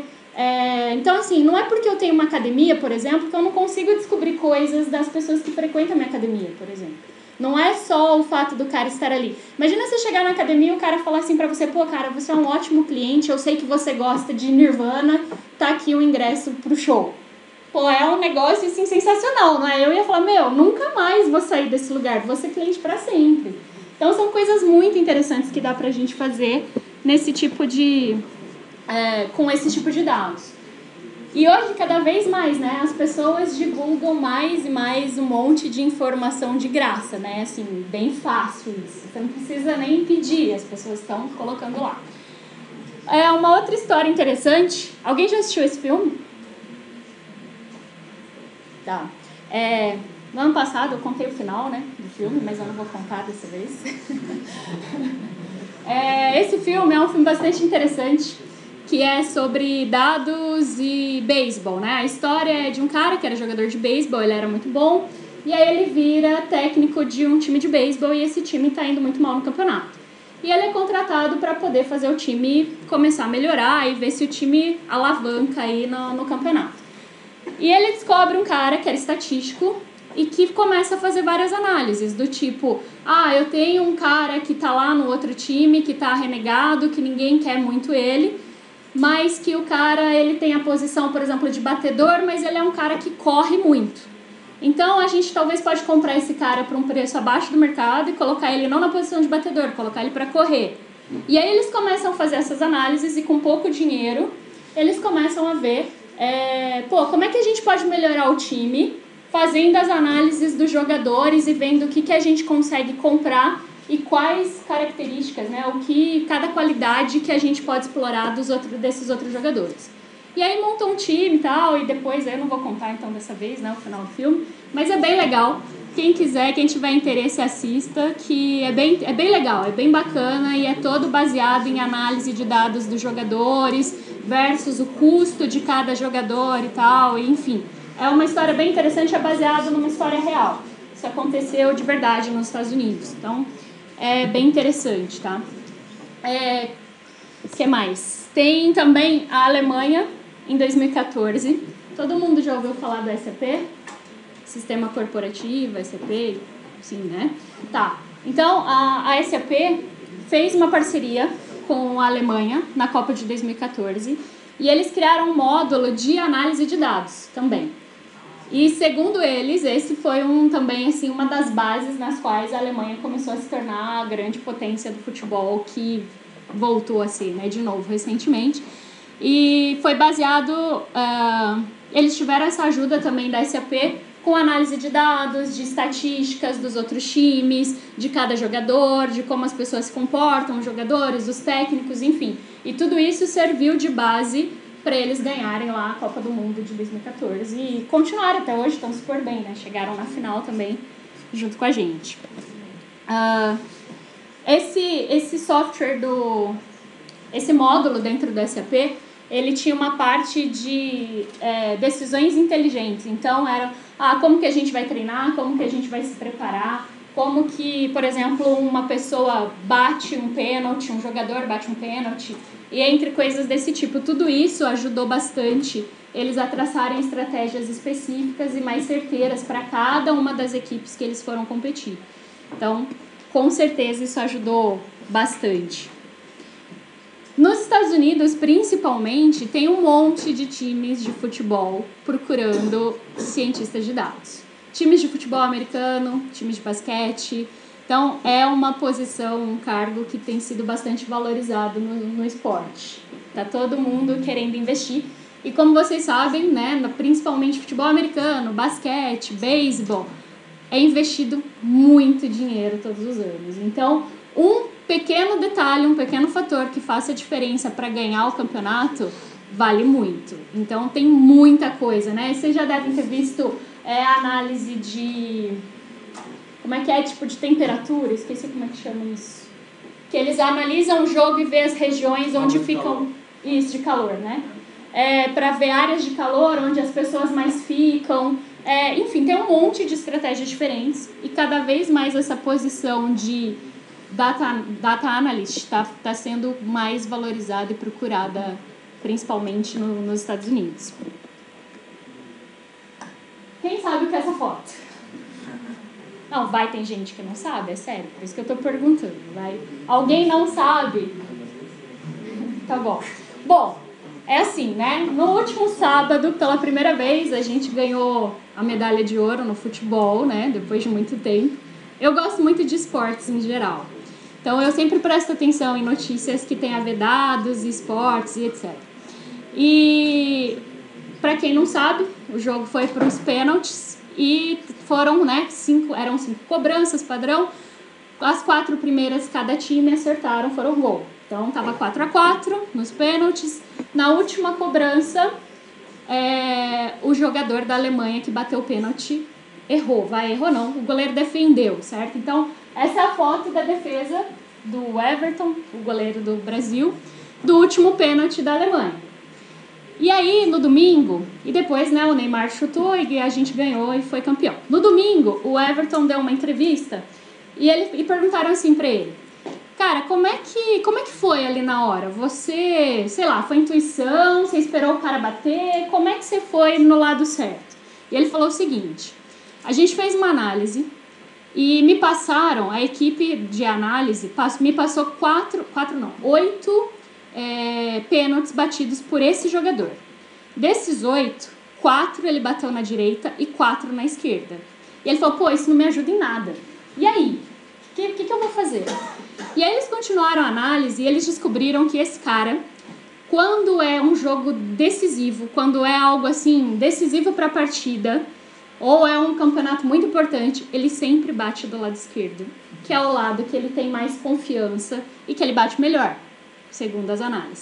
É, então, assim, não é porque eu tenho uma academia, por exemplo, que eu não consigo descobrir coisas das pessoas que frequentam a minha academia, por exemplo. Não é só o fato do cara estar ali. Imagina você chegar na academia e o cara falar assim pra você, pô, cara, você é um ótimo cliente, eu sei que você gosta de Nirvana, tá aqui o ingresso pro show. Pô, é um negócio, assim, sensacional, não é? Eu ia falar, meu, nunca mais vou sair desse lugar, vou ser cliente pra sempre. Então, são coisas muito interessantes que dá pra gente fazer nesse tipo de... É, com esse tipo de dados. E hoje, cada vez mais, né, as pessoas divulgam mais e mais um monte de informação de graça, né, assim, bem fácil isso. Você não precisa nem pedir, as pessoas estão colocando lá. É uma outra história interessante. Alguém já assistiu esse filme? Tá. É, no ano passado eu contei o final, né, do filme, mas eu não vou contar dessa vez. é, esse filme é um filme bastante interessante, que é sobre dados e beisebol, né? A história é de um cara que era jogador de beisebol, ele era muito bom, e aí ele vira técnico de um time de beisebol e esse time está indo muito mal no campeonato. E ele é contratado para poder fazer o time começar a melhorar e ver se o time alavanca aí no, no campeonato. E ele descobre um cara que era estatístico e que começa a fazer várias análises, do tipo, ah, eu tenho um cara que tá lá no outro time, que tá renegado, que ninguém quer muito ele, mas que o cara, ele tem a posição, por exemplo, de batedor, mas ele é um cara que corre muito. Então, a gente talvez pode comprar esse cara por um preço abaixo do mercado e colocar ele não na posição de batedor, colocar ele para correr. E aí eles começam a fazer essas análises e com pouco dinheiro, eles começam a ver, é, pô, como é que a gente pode melhorar o time, fazendo as análises dos jogadores e vendo o que, que a gente consegue comprar e quais características, né, o que, cada qualidade que a gente pode explorar dos outros, desses outros jogadores. E aí montou um time e tal, e depois, eu não vou contar então dessa vez, né, o final do filme, mas é bem legal. Quem quiser, quem tiver interesse, assista, que é bem, é bem legal, é bem bacana e é todo baseado em análise de dados dos jogadores versus o custo de cada jogador e tal, e, enfim. É uma história bem interessante, é baseado numa história real. Isso aconteceu de verdade nos Estados Unidos, então é bem interessante, tá? É, o que mais? Tem também a Alemanha, em dois mil e quatorze. Todo mundo já ouviu falar do S A P? Sistema Corporativo, S A P, sim, né? Tá. Então, a, a S A P fez uma parceria com a Alemanha na Copa de dois mil e quatorze e eles criaram um módulo de análise de dados também. E, segundo eles, esse foi um, também assim, uma das bases nas quais a Alemanha começou a se tornar a grande potência do futebol que voltou a ser, né, de novo, recentemente. E foi baseado... Uh, eles tiveram essa ajuda também da S A P com análise de dados, de estatísticas dos outros times, de cada jogador, de como as pessoas se comportam, os jogadores, os técnicos, enfim. E tudo isso serviu de base para eles ganharem lá a Copa do Mundo de dois mil e quatorze e continuaram até hoje, estão super bem, né? Chegaram na final também junto com a gente. Uh, esse, esse software do... Esse módulo dentro do S A P, ele tinha uma parte de é, decisões inteligentes. Então, era ah, como que a gente vai treinar, como que a gente vai se preparar, como que, por exemplo, uma pessoa bate um pênalti, um jogador bate um pênalti, e entre coisas desse tipo. Tudo isso ajudou bastante eles a traçarem estratégias específicas e mais certeiras para cada uma das equipes que eles foram competir. Então, com certeza, isso ajudou bastante. Nos Estados Unidos, principalmente, tem um monte de times de futebol procurando cientistas de dados. Times de futebol americano, times de basquete. Então, é uma posição, um cargo que tem sido bastante valorizado no, no esporte. Tá todo mundo querendo investir. E como vocês sabem, né, principalmente futebol americano, basquete, beisebol, é investido muito dinheiro todos os anos. Então, um pequeno detalhe, um pequeno fator que faça a diferença para ganhar o campeonato, vale muito. Então, tem muita coisa, né? Vocês já devem ter visto é, a análise de... Como é que é? Tipo, de temperatura? Esqueci como é que chama isso. Que eles analisam o jogo e vê as regiões onde ficam... Isso, de calor, né? É, para ver áreas de calor, onde as pessoas mais ficam... É, enfim, tem um monte de estratégias diferentes. E cada vez mais essa posição de... Data, data analyst está tá sendo mais valorizada e procurada, principalmente no, nos Estados Unidos. Quem sabe o que é essa foto? Não, vai, tem gente que não sabe, é sério, por isso que eu estou perguntando. Vai. Alguém não sabe? Tá bom. Bom, é assim, né? No último sábado, pela primeira vez, a gente ganhou a medalha de ouro no futebol, né? Depois de muito tempo. Eu gosto muito de esportes em geral. Então, eu sempre presto atenção em notícias que têm a ver dados, esportes e etcétera. E, para quem não sabe, o jogo foi para os pênaltis e foram, né, cinco, eram cinco cobranças padrão. As quatro primeiras, cada time acertaram, foram gol. Então, estava quatro a quatro nos pênaltis. Na última cobrança, é, o jogador da Alemanha que bateu o pênalti errou. Vai, errou não, o goleiro defendeu, certo? Então, essa é a foto da defesa do Everton, o goleiro do Brasil, do último pênalti da Alemanha. E aí, no domingo, e depois, né, o Neymar chutou e a gente ganhou e foi campeão. No domingo, o Everton deu uma entrevista e, ele, e perguntaram assim pra ele: cara, como é, que, como é que foi ali na hora? Você, sei lá, foi intuição, você esperou o cara bater, como é que você foi no lado certo? E ele falou o seguinte: a gente fez uma análise e me passaram, a equipe de análise me passou quatro, quatro não, oito é, pênaltis batidos por esse jogador. Desses oito, quatro ele bateu na direita e quatro na esquerda. E ele falou: pô, isso não me ajuda em nada. E aí? O que, que, que eu vou fazer? E aí eles continuaram a análise e eles descobriram que esse cara, quando é um jogo decisivo, quando é algo assim, decisivo para a partida, ou é um campeonato muito importante, ele sempre bate do lado esquerdo, que é o lado que ele tem mais confiança e que ele bate melhor, segundo as análises.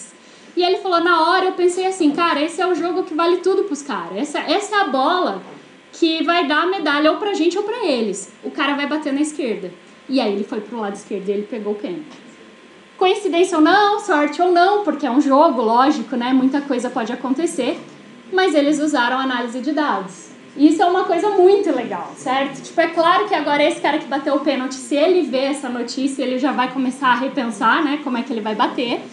E ele falou, na hora eu pensei assim, cara, esse é o jogo que vale tudo pros caras. Essa, essa é a bola que vai dar a medalha ou pra gente ou pra eles. O cara vai bater na esquerda. E aí ele foi pro lado esquerdo e ele pegou o pênalti. Coincidência ou não, sorte ou não, porque é um jogo, lógico, né? Muita coisa pode acontecer. Mas eles usaram análise de dados. Isso é uma coisa muito legal, certo? Tipo, é claro que agora esse cara que bateu o pênalti, se ele vê essa notícia, ele já vai começar a repensar, né? Como é que ele vai bater.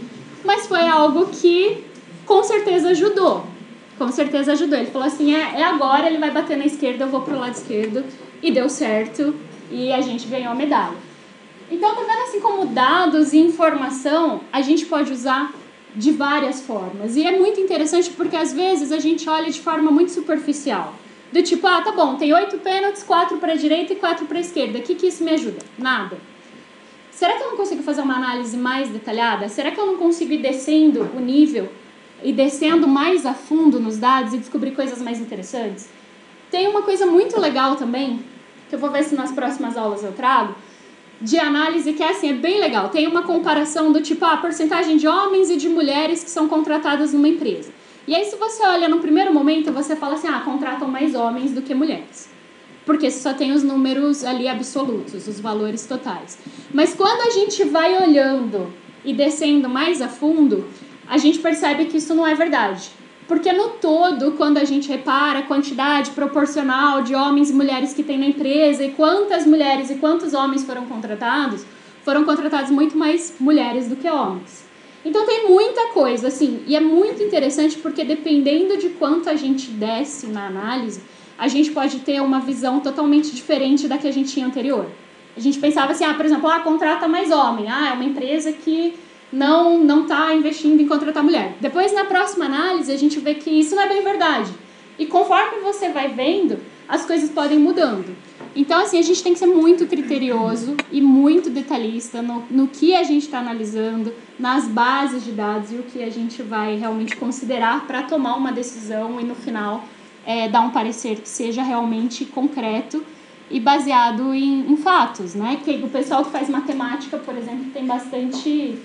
Mas foi algo que com certeza ajudou. Com certeza ajudou. Ele falou assim, é, é agora, ele vai bater na esquerda, eu vou pro lado esquerdo. E deu certo. E a gente ganhou a medalha. Então, tá vendo assim como dados e informação a gente pode usar de várias formas. E é muito interessante porque às vezes a gente olha de forma muito superficial. Do tipo, ah, tá bom, tem oito pênaltis, quatro para a direita e quatro para a esquerda. O que, que isso me ajuda? Nada. Será que eu não consigo fazer uma análise mais detalhada? Será que eu não consigo ir descendo o nível e descendo mais a fundo nos dados e descobrir coisas mais interessantes? Tem uma coisa muito legal também, que eu vou ver se nas próximas aulas eu trago, de análise que é assim, é bem legal. Tem uma comparação do tipo, a porcentagem de homens e de mulheres que são contratadas numa empresa. E aí se você olha no primeiro momento, você fala assim, ah, contratam mais homens do que mulheres. Porque só tem os números ali absolutos, os valores totais. Mas quando a gente vai olhando e descendo mais a fundo, a gente percebe que isso não é verdade. Porque no todo, quando a gente repara a quantidade proporcional de homens e mulheres que tem na empresa e quantas mulheres e quantos homens foram contratados, foram contratados muito mais mulheres do que homens. Então tem muita coisa, assim, e é muito interessante porque dependendo de quanto a gente desce na análise, a gente pode ter uma visão totalmente diferente da que a gente tinha anterior. A gente pensava assim, ah, por exemplo, ah, contrata mais homem, ah, é uma empresa que não não está investindo em contratar mulher. Depois, na próxima análise, a gente vê que isso não é bem verdade. E conforme você vai vendo, as coisas podem mudando. Então, assim, a gente tem que ser muito criterioso e muito detalhista no, no que a gente está analisando, nas bases de dados e o que a gente vai realmente considerar para tomar uma decisão e, no final, é, dar um parecer que seja realmente concreto e baseado em, em fatos, né? Porque o pessoal que faz matemática, por exemplo, tem bastante...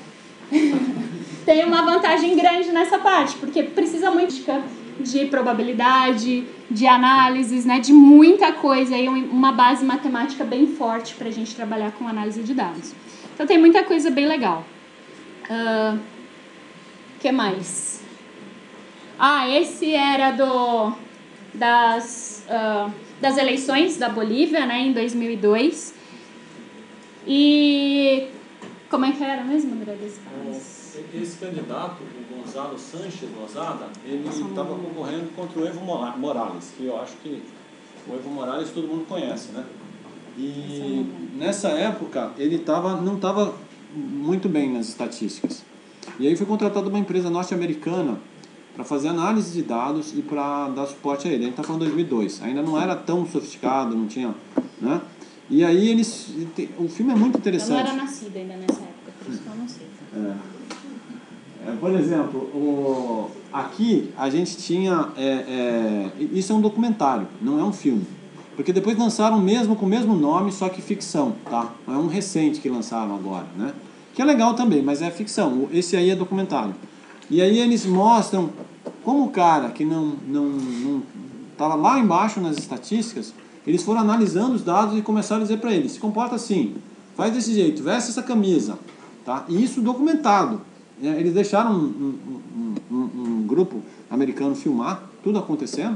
tem uma vantagem grande nessa parte, porque precisa muito de probabilidade, de análises, né, de muita coisa, aí uma base matemática bem forte para a gente trabalhar com análise de dados. Então tem muita coisa bem legal. O uh, que mais? Ah, esse era do, das, uh, das eleições da Bolívia, né, em dois mil e dois. E... como é que era mesmo, André, desse caso? Esse candidato, o Gonzalo Sánchez Lozada, ele estava concorrendo contra o Evo Morales, que eu acho que o Evo Morales todo mundo conhece, né? E nessa época ele tava, não estava muito bem nas estatísticas. E aí foi contratado uma empresa norte-americana para fazer análise de dados e para dar suporte a ele. A gente está falando de dois mil e dois, ainda não era tão sofisticado, não tinha... né? E aí eles... o filme é muito interessante. Eu não era nascida ainda nessa época, por isso que eu não sei. É. É, por exemplo, o, aqui a gente tinha... É, é, isso é um documentário, não é um filme. Porque depois lançaram mesmo com o mesmo nome, só que ficção, tá? Não é um recente que lançaram agora, né? Que é legal também, mas é ficção. Esse aí é documentário. E aí eles mostram como o cara que não não não estava lá embaixo nas estatísticas, eles foram analisando os dados e começaram a dizer para eles, se comporta assim, faz desse jeito, veste essa camisa, tá? E isso documentado. Eles deixaram um, um, um, um grupo americano filmar tudo acontecendo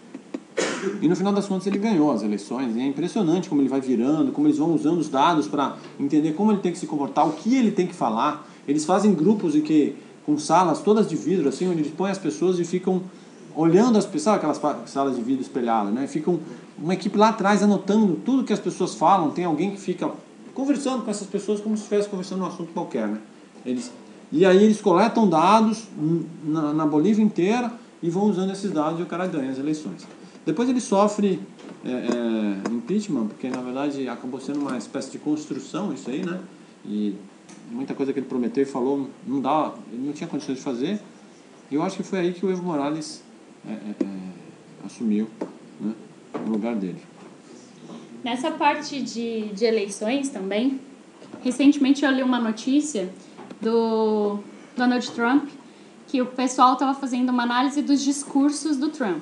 e no final das contas ele ganhou as eleições. E é impressionante como ele vai virando, como eles vão usando os dados para entender como ele tem que se comportar, o que ele tem que falar. Eles fazem grupos em que, com salas todas de vidro, assim, onde eles põem as pessoas e ficam olhando as pessoas, sabe aquelas salas de vidro espelhadas, né? Ficam uma equipe lá atrás anotando tudo que as pessoas falam. Tem alguém que fica conversando com essas pessoas como se estivesse conversando um assunto qualquer, né? Eles... E aí eles coletam dados na, na Bolívia inteira e vão usando esses dados e o cara ganha as eleições. Depois ele sofre é, é, impeachment, porque na verdade acabou sendo uma espécie de construção isso aí, né? E muita coisa que ele prometeu e falou, não dá, ele não tinha condições de fazer. E eu acho que foi aí que o Evo Morales é, é, é, assumiu, né, no lugar dele. Nessa parte de, de eleições também, recentemente eu li uma notícia do Donald Trump que o pessoal estava fazendo uma análise dos discursos do Trump.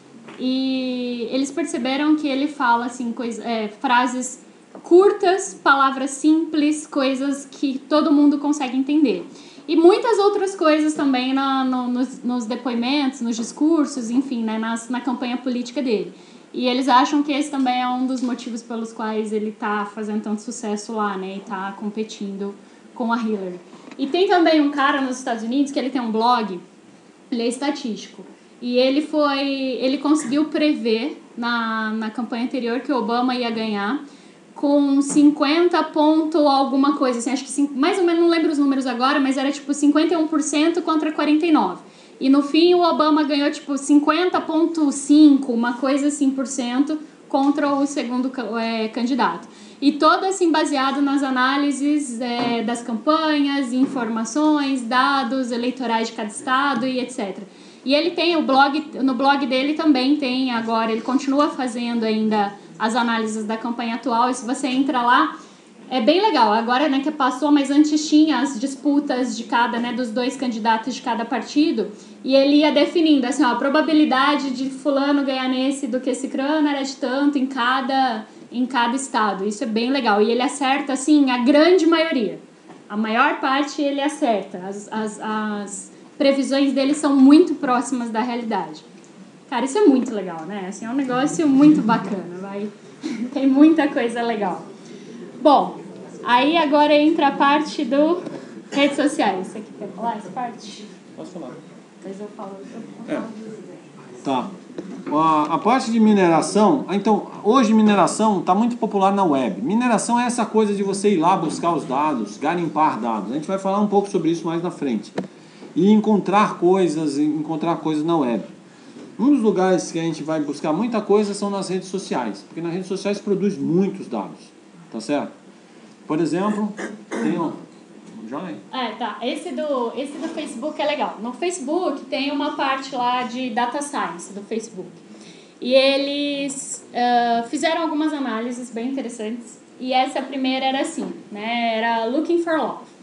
E eles perceberam que ele fala assim, coisa, é, frases curtas, palavras simples, coisas que todo mundo consegue entender. E muitas outras coisas também na, no, nos, nos depoimentos, nos discursos, enfim, né, nas, na campanha política dele. E eles acham que esse também é um dos motivos pelos quais ele está fazendo tanto sucesso lá, né, e está competindo com a Hillary. E tem também um cara nos Estados Unidos que ele tem um blog, ele é estatístico. E ele foi, ele conseguiu prever na, na campanha anterior que o Obama ia ganhar com cinquenta ponto alguma coisa, assim, acho que mais ou menos, não lembro os números agora, mas era tipo cinquenta e um por cento contra quarenta e nove por cento. E no fim o Obama ganhou tipo cinquenta ponto cinco por cento, uma coisa assim, por cento contra o segundo é, candidato. E todo assim baseado nas análises é, das campanhas, informações, dados eleitorais de cada estado e etcétera. E ele tem o blog, no blog dele também tem agora, ele continua fazendo ainda as análises da campanha atual, e se você entra lá, é bem legal. Agora, né, que passou, mas antes tinha as disputas de cada, né, dos dois candidatos de cada partido, e ele ia definindo, assim, ó, a probabilidade de fulano ganhar nesse do que esse crano era de tanto em cada, em cada estado. Isso é bem legal. E ele acerta, assim, a grande maioria. A maior parte ele acerta. As, as, as previsões dele são muito próximas da realidade. Cara, isso é muito legal, né? Assim, é um negócio muito bacana, vai. Tem muita coisa legal. Bom, aí agora entra a parte do redes sociais. Você quer falar essa parte? Posso falar. Depois eu falo. Eu É. falo. Tá. A, a parte de mineração, então, hoje mineração está muito popular na web. Mineração é essa coisa de você ir lá buscar os dados, garimpar dados. A gente vai falar um pouco sobre isso mais na frente. E encontrar coisas, encontrar coisas na web. Um dos lugares que a gente vai buscar muita coisa são nas redes sociais, porque nas redes sociais produz muitos dados, tá certo? Por exemplo, tem um... Joia? É, tá. Esse do, esse do Facebook é legal. No Facebook tem uma parte lá de Data Science do Facebook. E eles uh, fizeram algumas análises bem interessantes. E essa primeira era assim, né? Era Looking for Love.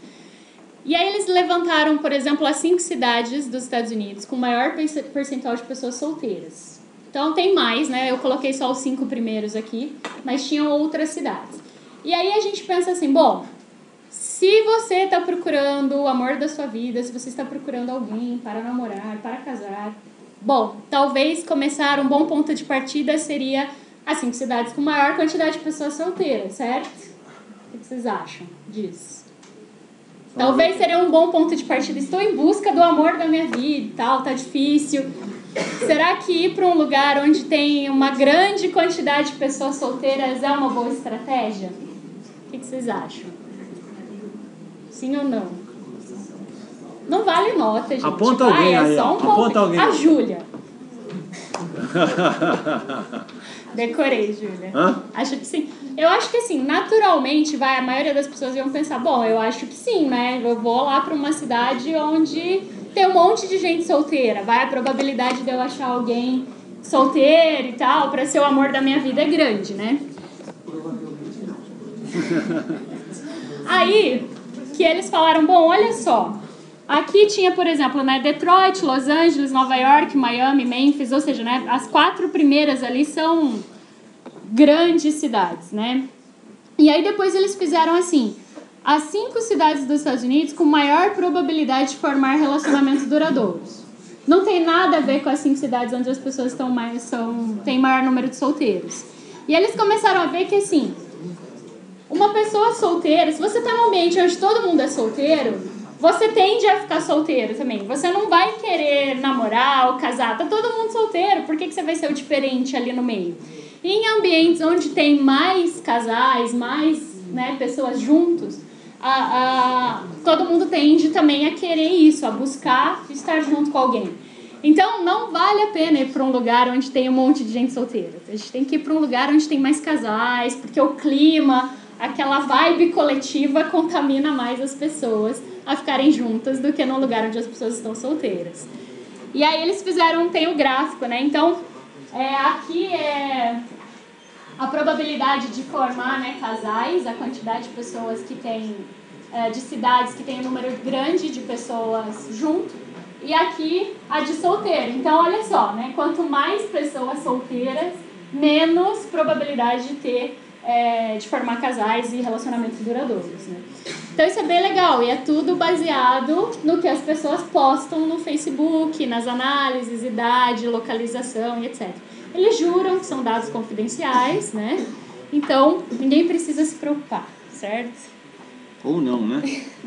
E aí eles levantaram, por exemplo, as cinco cidades dos Estados Unidos com maior percentual de pessoas solteiras. Então tem mais, né? Eu coloquei só os cinco primeiros aqui, mas tinham outras cidades. E aí a gente pensa assim, bom, se você está procurando o amor da sua vida, se você está procurando alguém para namorar, para casar, bom, talvez começar um bom ponto de partida seria as cinco cidades com maior quantidade de pessoas solteiras, certo? O que vocês acham disso? Talvez seria um bom ponto de partida. Estou em busca do amor da minha vida e tal, tá difícil. Será que ir para um lugar onde tem uma grande quantidade de pessoas solteiras é uma boa estratégia? O que vocês acham? Sim ou não? Não vale nota, gente. Aponta Vai, alguém é aí, só um aponta alguém. A Júlia. Decorei, Júlia. Hã? Acho que sim. Eu acho que assim, naturalmente, vai, a maioria das pessoas iam pensar, bom, eu acho que sim, né? Eu vou lá para uma cidade onde tem um monte de gente solteira. Vai, a probabilidade de eu achar alguém solteiro e tal, para ser o amor da minha vida é grande, né? Aí, que eles falaram, bom, olha só. Aqui tinha, por exemplo, né, Detroit, Los Angeles, Nova York, Miami, Memphis, ou seja, né, as quatro primeiras ali são grandes cidades, né? E aí depois eles fizeram assim, as cinco cidades dos Estados Unidos com maior probabilidade de formar relacionamentos duradouros. Não tem nada a ver com as cinco cidades onde as pessoas estão mais, são, têm maior número de solteiros. E eles começaram a ver que assim, uma pessoa solteira, se você está num ambiente onde todo mundo é solteiro, você tende a ficar solteiro também. Você não vai querer namorar ou casar. Tá todo mundo solteiro. Por que que você vai ser o diferente ali no meio? E em ambientes onde tem mais casais, mais, né, pessoas juntos, a, a, todo mundo tende também a querer isso, a buscar estar junto com alguém. Então, não vale a pena ir para um lugar onde tem um monte de gente solteira. A gente tem que ir para um lugar onde tem mais casais, porque o clima, aquela vibe coletiva contamina mais as pessoas a ficarem juntas do que num lugar onde as pessoas estão solteiras. E aí eles fizeram, tem o gráfico, né? Então, é, aqui é a probabilidade de formar, né, casais, a quantidade de pessoas que tem, é, de cidades que tem um número grande de pessoas junto. e aqui a de solteiro. Então, olha só, né? Quanto mais pessoas solteiras, menos probabilidade de ter, é, de formar casais e relacionamentos duradouros, né? Então, isso é bem legal e é tudo baseado no que as pessoas postam no Facebook, nas análises, idade, localização e etcétera. Eles juram que são dados confidenciais, né? Então, ninguém precisa se preocupar, certo? Ou não, né?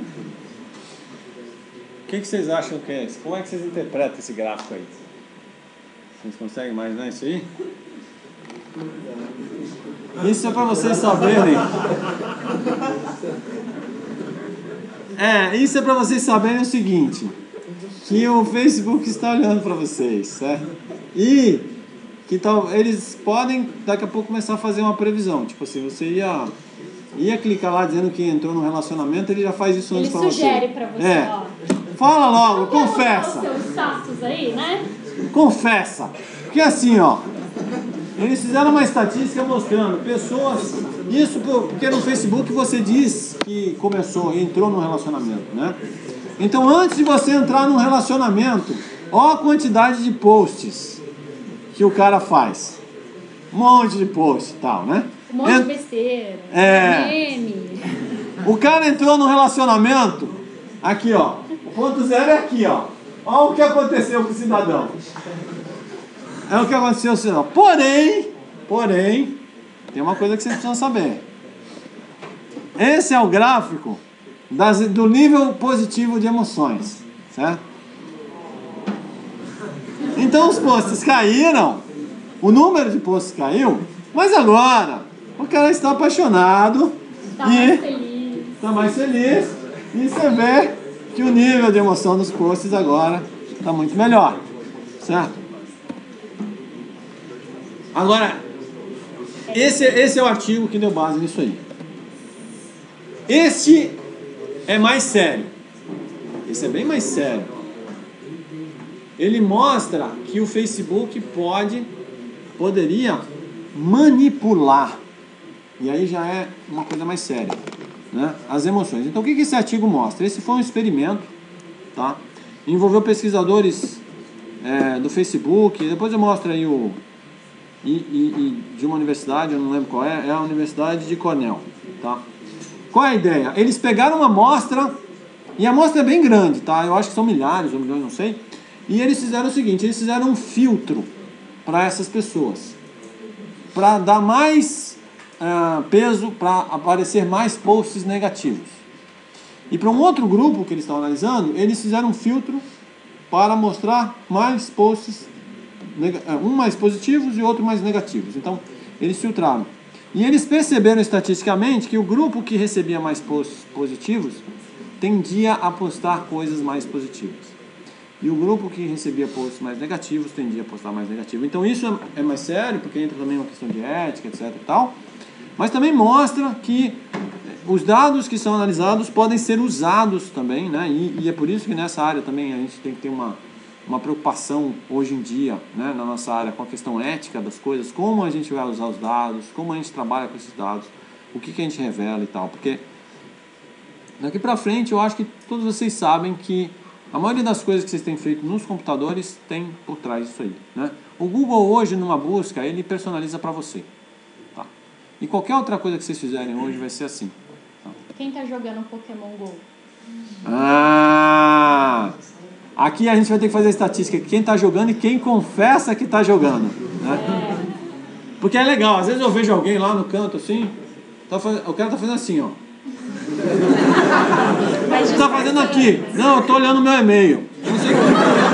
O que, que vocês acham que é isso? Como é que vocês interpretam esse gráfico aí? Vocês conseguem imaginar isso aí? Isso é para vocês saberem. É, isso é para vocês saberem o seguinte, que o Facebook está olhando para vocês, certo? E que tal, eles podem daqui a pouco começar a fazer uma previsão. Tipo assim, você ia, ia clicar lá dizendo que entrou num relacionamento, ele já faz isso antes para você. Ele sugere para você, é. ó. Fala logo, Não confessa. quer os seus status aí, né? Confessa. Porque assim, ó, eles fizeram uma estatística mostrando pessoas, isso porque no Facebook você diz que começou e entrou num relacionamento, né? Então antes de você entrar num relacionamento, ó a quantidade de posts que o cara faz. Um monte de post e tal, né? Um monte Ent... de besteira, é... meme. O cara entrou num relacionamento, aqui ó, o ponto zero é aqui ó. Olha o que aconteceu com o cidadão. É o que aconteceu com o cidadão. Porém, porém, tem uma coisa que vocês precisam saber. Esse é o gráfico das, do nível positivo de emoções, certo? Então os posts caíram, o número de posts caiu, mas agora o cara está apaixonado Tá e mais feliz. está mais feliz e você vê que o nível de emoção dos posts agora está muito melhor, certo? Agora, esse, esse é o artigo que deu base nisso aí. Este é mais sério. Esse é bem mais sério. Ele mostra que o Facebook pode, poderia manipular. E aí já é uma coisa mais séria, né? As emoções. Então o que, que esse artigo mostra? Esse foi um experimento, tá? Envolveu pesquisadores é, do Facebook. Depois eu mostro aí o... E, e, e de uma universidade, eu não lembro qual é, é a Universidade de Cornell, tá? Qual é a ideia? Eles pegaram uma amostra, e a amostra é bem grande, tá? Eu acho que são milhares ou milhões, não sei. E eles fizeram o seguinte, eles fizeram um filtro para essas pessoas, para dar mais uh, peso, para aparecer mais posts negativos. E para um outro grupo que eles estão analisando, eles fizeram um filtro para mostrar mais posts, um mais positivos e outro mais negativos. Então, eles filtraram. E eles perceberam estatisticamente que o grupo que recebia mais posts positivos tendia a postar coisas mais positivas. E o grupo que recebia posts mais negativos tendia a postar mais negativo. Então isso é mais sério, porque entra também uma questão de ética, etc e tal. Mas também mostra que os dados que são analisados podem ser usados também, né? E, e é por isso que nessa área também a gente tem que ter uma, uma preocupação hoje em dia, né, na nossa área, com a questão ética das coisas, como a gente vai usar os dados, como a gente trabalha com esses dados, o que, que a gente revela e tal. Porque daqui pra frente eu acho que todos vocês sabem que a maioria das coisas que vocês têm feito nos computadores tem por trás disso aí, né? O Google hoje, numa busca, ele personaliza para você, tá? E qualquer outra coisa que vocês fizerem hoje vai ser assim, tá? Quem tá jogando Pokémon Go? Ah! Aqui a gente vai ter que fazer a estatística, quem tá jogando e quem confessa que tá jogando, né? É. Porque é legal, às vezes eu vejo alguém lá no canto assim, tá faz... o cara tá fazendo assim, ó. O que você tá fazendo aqui? Não, eu tô olhando meu e-mail. Eu não sei o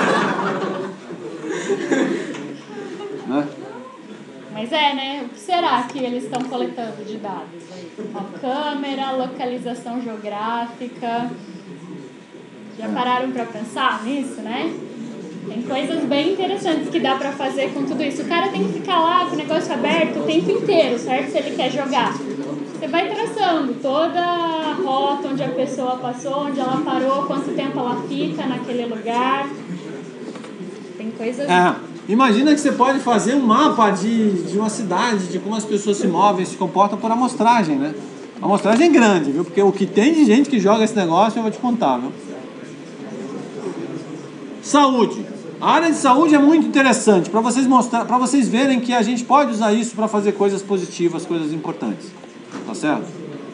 que. Né? Mas é, né? O que será que eles estão coletando de dados aí? A câmera, localização geográfica. Já pararam para pensar nisso, né? Tem coisas bem interessantes que dá para fazer com tudo isso. O cara tem que ficar lá com o negócio aberto o tempo inteiro, certo? Se ele quer jogar. Você vai traçando toda a rota onde a pessoa passou, onde ela parou, quanto tempo ela fica naquele lugar. Tem coisas... É, imagina que você pode fazer um mapa de, de uma cidade, de como as pessoas se movem, se comportam por amostragem, né? A amostragem é grande, viu? Porque o que tem de gente que joga esse negócio eu vou te contar, viu? Saúde. A área de saúde é muito interessante para vocês mostrar, para vocês verem que a gente pode usar isso para fazer coisas positivas, coisas importantes. Tá certo?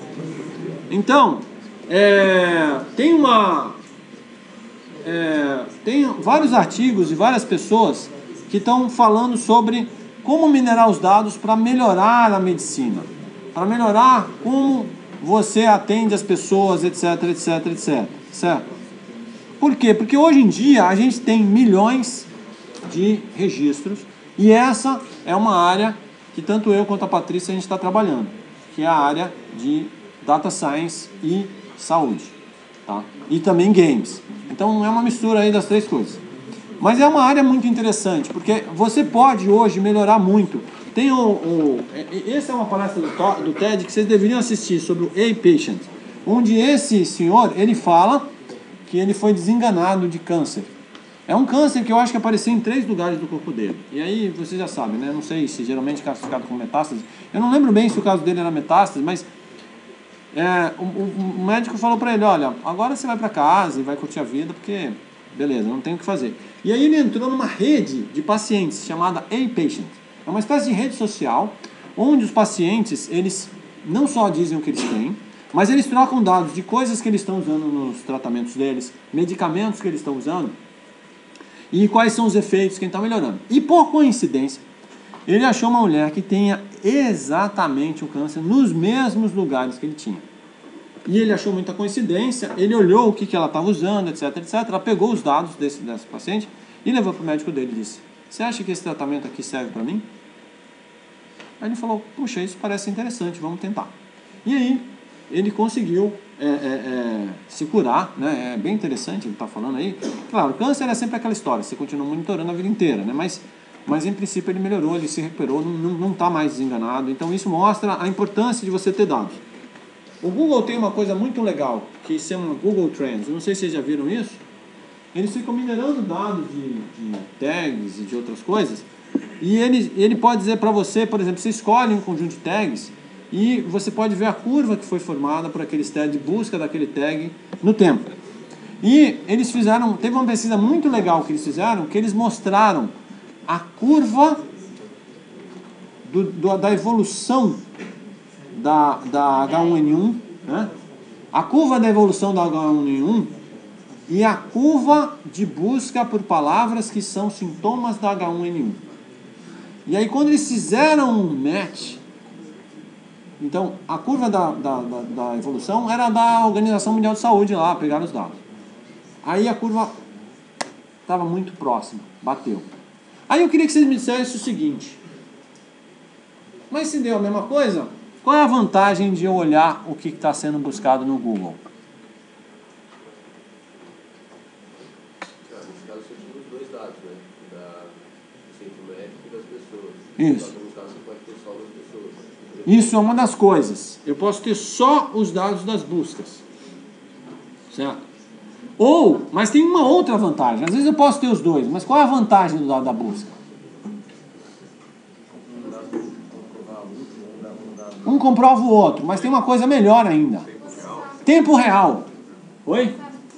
Então, é, tem uma, é, tem vários artigos e várias pessoas que estão falando sobre como minerar os dados para melhorar a medicina, para melhorar como você atende as pessoas, etc, etc, etc, certo? Por quê? Porque hoje em dia a gente tem milhões de registros e essa é uma área que tanto eu quanto a Patrícia a gente está trabalhando, que é a área de Data Science e saúde, tá? E também games. Então é uma mistura aí das três coisas. Mas é uma área muito interessante, porque você pode hoje melhorar muito. Tem o, o essa é uma palestra do, do TED que vocês deveriam assistir sobre o A-Patient, onde esse senhor, ele fala que ele foi desenganado de câncer. É um câncer que eu acho que apareceu em três lugares do corpo dele. E aí vocês já sabem, né? Não sei se geralmente é classificado como metástase. Eu não lembro bem se o caso dele era metástase, mas é, o, o, o médico falou para ele, olha, agora você vai para casa e vai curtir a vida, porque beleza, não tem o que fazer. E aí ele entrou numa rede de pacientes chamada A-Patient. É uma espécie de rede social onde os pacientes, eles não só dizem o que eles têm, mas eles trocam dados de coisas que eles estão usando nos tratamentos deles, medicamentos que eles estão usando e quais são os efeitos, quem está melhorando. E por coincidência, ele achou uma mulher que tenha exatamente o câncer nos mesmos lugares que ele tinha. E ele achou muita coincidência, ele olhou o que, que ela estava usando, etc, etc. Ela pegou os dados desse, desse paciente e levou para o médico dele e disse, você acha que esse tratamento aqui serve para mim? Aí ele falou, puxa, isso parece interessante, vamos tentar. E aí, ele conseguiu é, é, é, se curar, né? É bem interessante ele está falando aí. Claro, câncer é sempre aquela história, você continua monitorando a vida inteira, né? Mas, mas em princípio ele melhorou, ele se recuperou, não está mais desenganado. Então isso mostra a importância de você ter dados. O Google tem uma coisa muito legal, que se chama Google Trends. Eu não sei se vocês já viram isso. Eles ficam minerando dados de, de tags e de outras coisas. E ele, ele pode dizer para você, por exemplo, você escolhe um conjunto de tags e você pode ver a curva que foi formada por aqueles tags, de busca daquele tag no tempo. E eles fizeram, teve uma pesquisa muito legal que eles fizeram, que eles mostraram a curva do, do, da evolução da, da H um N um, né? A curva da evolução da H um N um e a curva de busca por palavras que são sintomas da H um N um. E aí quando eles fizeram um match, então a curva da, da, da, da evolução era da Organização Mundial de Saúde lá, pegaram os dados. Aí a curva estava muito próxima, bateu. Aí eu queria que vocês me dissessem o seguinte, mas se deu a mesma coisa, qual é a vantagem de eu olhar o que está sendo buscado no Google? Nesse caso você tira os dois dados, né? Da, do centro médico e das pessoas. Isso. No caso você pode ter só das pessoas. Isso é uma das coisas. Eu posso ter só os dados das buscas. Certo? Ou, mas tem uma outra vantagem. Às vezes eu posso ter os dois, mas qual é a vantagem do dado da busca? Um comprova o outro, mas tem uma coisa melhor ainda. Tempo real. Oi?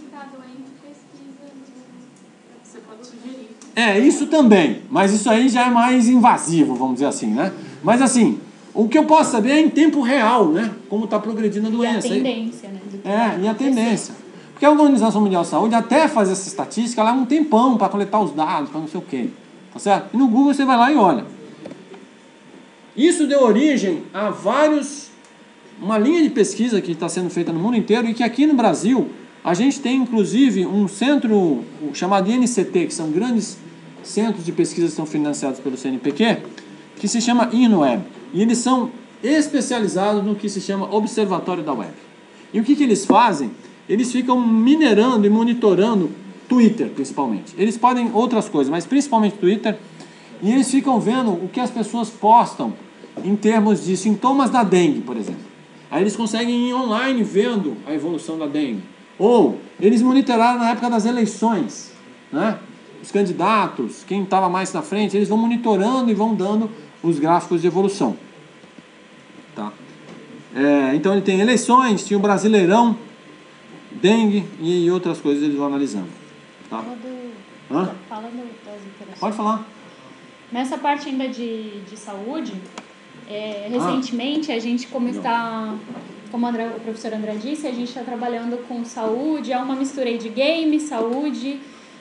É, isso também. Mas isso aí já é mais invasivo, vamos dizer assim, né? Mas assim, o que eu posso saber é em tempo real, né? Como está progredindo a doença. E a tendência, né? É, e a tendência. Porque a Organização Mundial de Saúde até faz essa estatística, ela é um tempão para coletar os dados, para não sei o quê. Tá certo? E no Google você vai lá e olha. Isso deu origem a vários, uma linha de pesquisa que está sendo feita no mundo inteiro e que aqui no Brasil a gente tem inclusive um centro chamado I N C T, que são grandes centros de pesquisa que são financiados pelo C N P Q, que se chama InWeb. E eles são especializados no que se chama Observatório da Web. E o que, que eles fazem? Eles ficam minerando e monitorando Twitter, principalmente. Eles podem outras coisas, mas principalmente Twitter. E eles ficam vendo o que as pessoas postam em termos de sintomas da dengue, por exemplo. Aí eles conseguem ir online vendo a evolução da dengue. Ou eles monitoraram na época das eleições, né? Os candidatos, quem estava mais na frente, eles vão monitorando e vão dando os gráficos de evolução. Tá? É, então ele tem eleições, tinha o Brasileirão, dengue e outras coisas eles vão analisando. Tá? Hã? Fala do, das interações. Pode falar. Nessa parte ainda de, de saúde, é, recentemente ah. a gente, como está, como André, o professor André disse, a gente está trabalhando com saúde, é uma mistura aí de game, saúde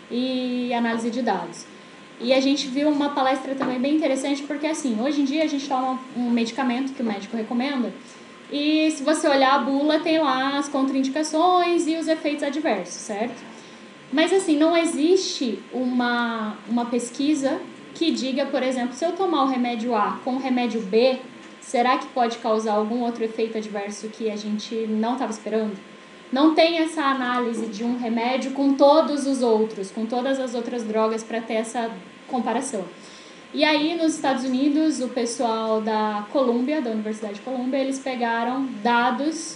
e análise de dados. E a gente viu uma palestra também bem interessante, porque assim, hoje em dia a gente toma um medicamento que o médico recomenda, e se você olhar a bula, tem lá as contraindicações e os efeitos adversos, certo? Mas assim, não existe uma, uma pesquisa que diga, por exemplo, se eu tomar o remédio A com o remédio B, será que pode causar algum outro efeito adverso que a gente não estava esperando? Não tem essa análise de um remédio com todos os outros, com todas as outras drogas para ter essa comparação. E aí, nos Estados Unidos, o pessoal da Columbia, da Universidade de Columbia, eles pegaram dados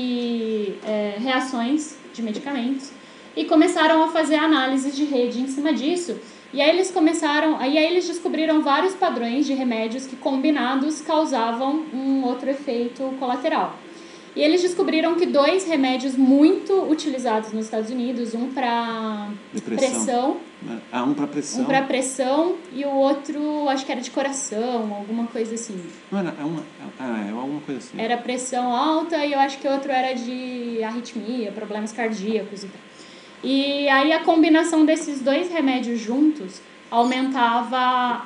de é, reações de medicamentos e começaram a fazer análise de rede em cima disso. E aí eles começaram, aí eles descobriram vários padrões de remédios que combinados causavam um outro efeito colateral. E eles descobriram que dois remédios muito utilizados nos Estados Unidos, um para pressão, ah, um para pressão, um para pressão e o outro acho que era de coração, alguma coisa assim. Não era, é uma, é, é alguma coisa assim. Era pressão alta e eu acho que o outro era de arritmia, problemas cardíacos e tal. E aí a combinação desses dois remédios juntos aumentava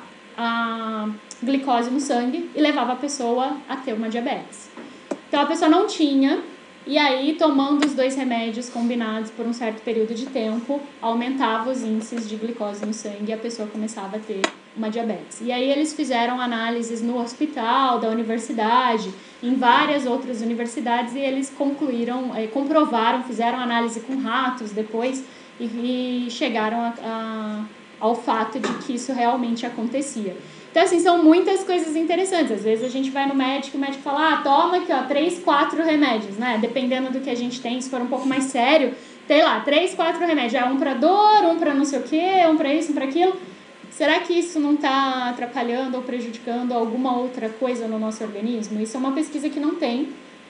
a glicose no sangue e levava a pessoa a ter uma diabetes. Então a pessoa não tinha, e aí tomando os dois remédios combinados por um certo período de tempo, aumentava os índices de glicose no sangue e a pessoa começava a ter uma diabetes. E aí eles fizeram análises no hospital, da universidade, em várias outras universidades, e eles concluíram, eh, comprovaram, fizeram análise com ratos depois e, e chegaram a, a, ao fato de que isso realmente acontecia. Então, assim, são muitas coisas interessantes. Às vezes a gente vai no médico e o médico fala, ah, toma aqui, ó, três, quatro remédios, né? Dependendo do que a gente tem, se for um pouco mais sério, tem lá, três, quatro remédios. É um para dor, um para não sei o quê, um para isso, um para aquilo. Será que isso não está atrapalhando ou prejudicando alguma outra coisa no nosso organismo? Isso é uma pesquisa que não tem.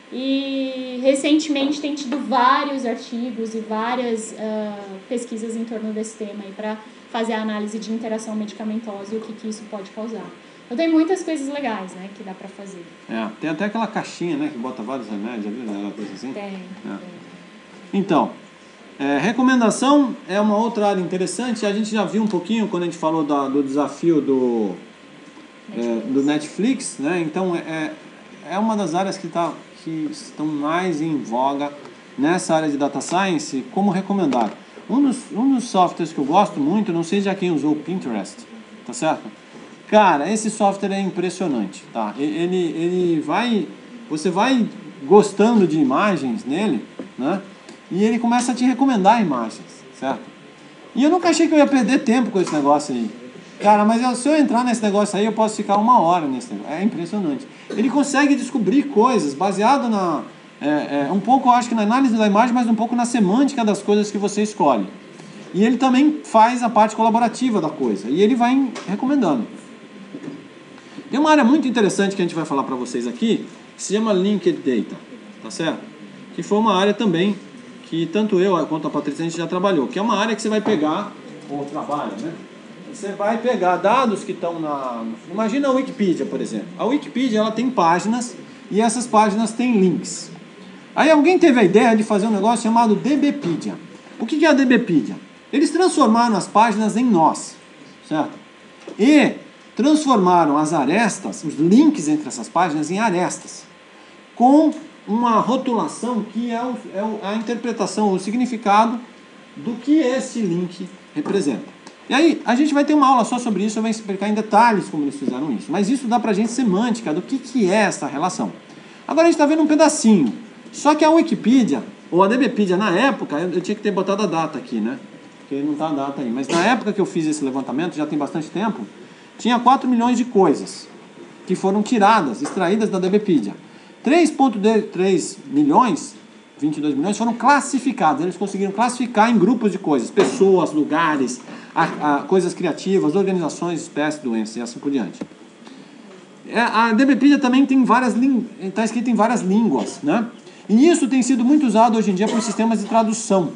E recentemente tem tido vários artigos e várias uh, pesquisas em torno desse tema aí para fazer a análise de interação medicamentosa e o que, que isso pode causar. Então tem muitas coisas legais, né, que dá para fazer. É, tem até aquela caixinha, né, que bota vários remédios, viu? Aquela coisa assim. Tem, é. tem. Então, é, recomendação é uma outra área interessante. A gente já viu um pouquinho quando a gente falou da, do desafio do Netflix, é, do Netflix, né? Então é, é uma das áreas que, tá, que estão mais em voga nessa área de data science como recomendado. Um dos, um dos softwares que eu gosto muito, não sei já quem usou o Pinterest, tá certo? Cara, esse software é impressionante, tá? Ele, ele vai, você vai gostando de imagens nele, né? E ele começa a te recomendar imagens, certo? E eu nunca achei que eu ia perder tempo com esse negócio aí. Cara, mas eu, se eu entrar nesse negócio aí, eu posso ficar uma hora nesse negócio. É impressionante. Ele consegue descobrir coisas baseado na... É, é, um pouco, eu acho que na análise da imagem, mas um pouco na semântica das coisas que você escolhe. E ele também faz a parte colaborativa da coisa. E ele vai recomendando. Tem uma área muito interessante que a gente vai falar para vocês aqui, que se chama Linked Data, tá certo? Que foi uma área também que tanto eu quanto a Patrícia a gente já trabalhou, que é uma área que você vai pegar, ou trabalha, né? Você vai pegar dados que estão na... Imagina a Wikipedia, por exemplo. A Wikipedia, ela tem páginas e essas páginas têm links. Aí alguém teve a ideia de fazer um negócio chamado DBpedia. O que é a DBpedia? Eles transformaram as páginas em nós, certo? E transformaram as arestas, os links entre essas páginas em arestas, com uma rotulação que é, o, é a interpretação, o significado do que esse link representa. E aí, a gente vai ter uma aula só sobre isso, eu vou explicar em detalhes como eles fizeram isso. Mas isso dá pra gente semântica do que, que é essa relação. Agora a gente está vendo um pedacinho. Só que a Wikipedia, ou a DBpedia, na época, eu tinha que ter botado a data aqui, né? Porque não está a data aí. Mas na época que eu fiz esse levantamento, já tem bastante tempo, tinha quatro milhões de coisas que foram tiradas, extraídas da DBpedia. três vírgula três milhões, vinte e dois milhões, foram classificados. Eles conseguiram classificar em grupos de coisas, pessoas, lugares, a, a, coisas criativas, organizações, espécies, doenças e assim por diante. A DBpedia também tem várias, está escrito em várias línguas, né? E isso tem sido muito usado hoje em dia por sistemas de tradução.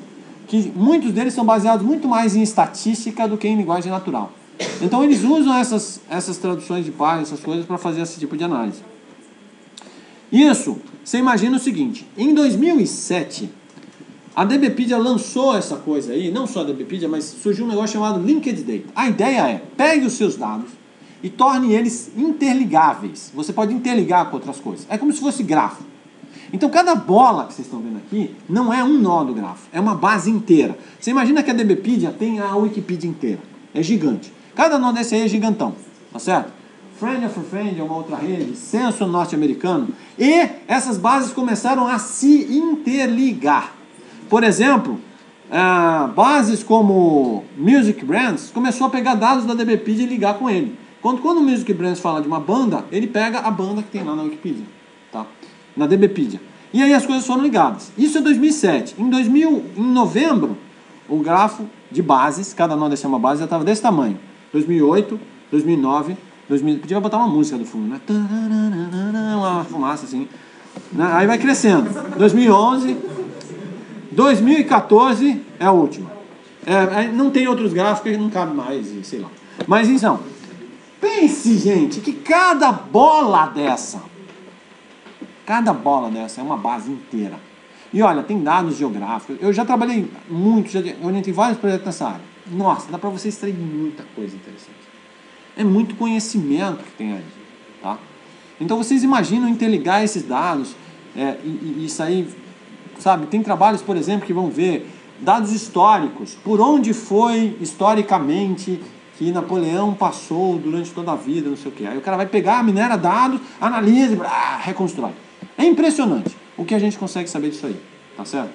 que muitos deles são baseados muito mais em estatística do que em linguagem natural. Então eles usam essas, essas traduções de páginas, essas coisas, para fazer esse tipo de análise. Isso, você imagina o seguinte, em dois mil e sete, a DBpedia lançou essa coisa aí, não só a DBpedia, mas surgiu um negócio chamado Linked Data. A ideia é, pegue os seus dados e torne eles interligáveis. Você pode interligar com outras coisas. É como se fosse grafo. Então, cada bola que vocês estão vendo aqui não é um nó do grafo, é uma base inteira. Você imagina que a DBpedia tem a Wikipedia inteira. É gigante. Cada nó desse aí é gigantão, tá certo? Friend of a Friend é uma outra rede, censo norte-americano. E essas bases começaram a se interligar. Por exemplo, uh, bases como Music Brands começou a pegar dados da DBpedia e ligar com ele. Quando, quando o Music Brands fala de uma banda, ele pega a banda que tem lá na Wikipedia, tá? Na DBpedia. E aí as coisas foram ligadas. Isso é dois mil e sete. Em, dois mil, em novembro, o grafo de bases, cada nó desse é uma base, já estava desse tamanho. dois mil e oito, dois mil e nove, dois mil, podia botar uma música do fundo, né? Uma fumaça assim. Aí vai crescendo. dois mil e onze, dois mil e quatorze é a última. É, não tem outros gráficos, não cabe mais, sei lá. Mas então, pense, gente, que cada bola dessa, cada bola dessa é uma base inteira. E olha, tem dados geográficos. Eu já trabalhei muito, já orientei vários projetos nessa área. Nossa, dá para você extrair muita coisa interessante. É muito conhecimento que tem aí, tá? Então vocês imaginam interligar esses dados é, e, e sair, sabe? Tem trabalhos, por exemplo, que vão ver dados históricos, por onde foi historicamente que Napoleão passou durante toda a vida, não sei o que. Aí o cara vai pegar, minera dados, analisa e brá, reconstrói. É impressionante o que a gente consegue saber disso aí, tá certo?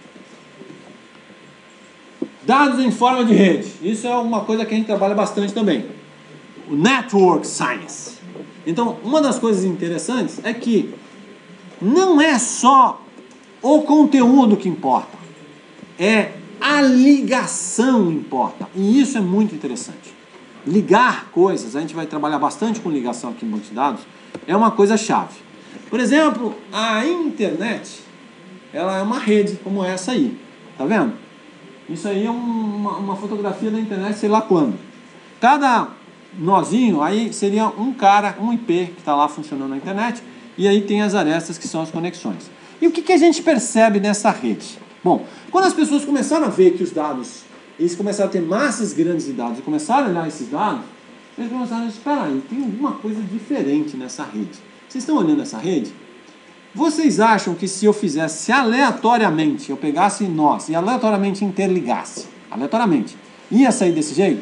Dados em forma de rede. Isso é uma coisa que a gente trabalha bastante também. O Network Science. Então, uma das coisas interessantes é que não é só o conteúdo que importa, é a ligação importa. E isso é muito interessante. Ligar coisas, a gente vai trabalhar bastante com ligação aqui no banco de dados, é uma coisa chave. Por exemplo, a internet, ela é uma rede como essa aí, tá vendo? Isso aí é uma, uma fotografia da internet, sei lá quando. Cada nozinho aí seria um cara, um I P que está lá funcionando na internet, e aí tem as arestas que são as conexões. E o que, que a gente percebe nessa rede? Bom, quando as pessoas começaram a ver que os dados, eles começaram a ter massas grandes de dados e começaram a olhar esses dados, eles começaram a dizer, espera aí, tem alguma coisa diferente nessa rede. Vocês estão olhando essa rede? Vocês acham que se eu fizesse aleatoriamente, eu pegasse nós e aleatoriamente interligasse, aleatoriamente, ia sair desse jeito?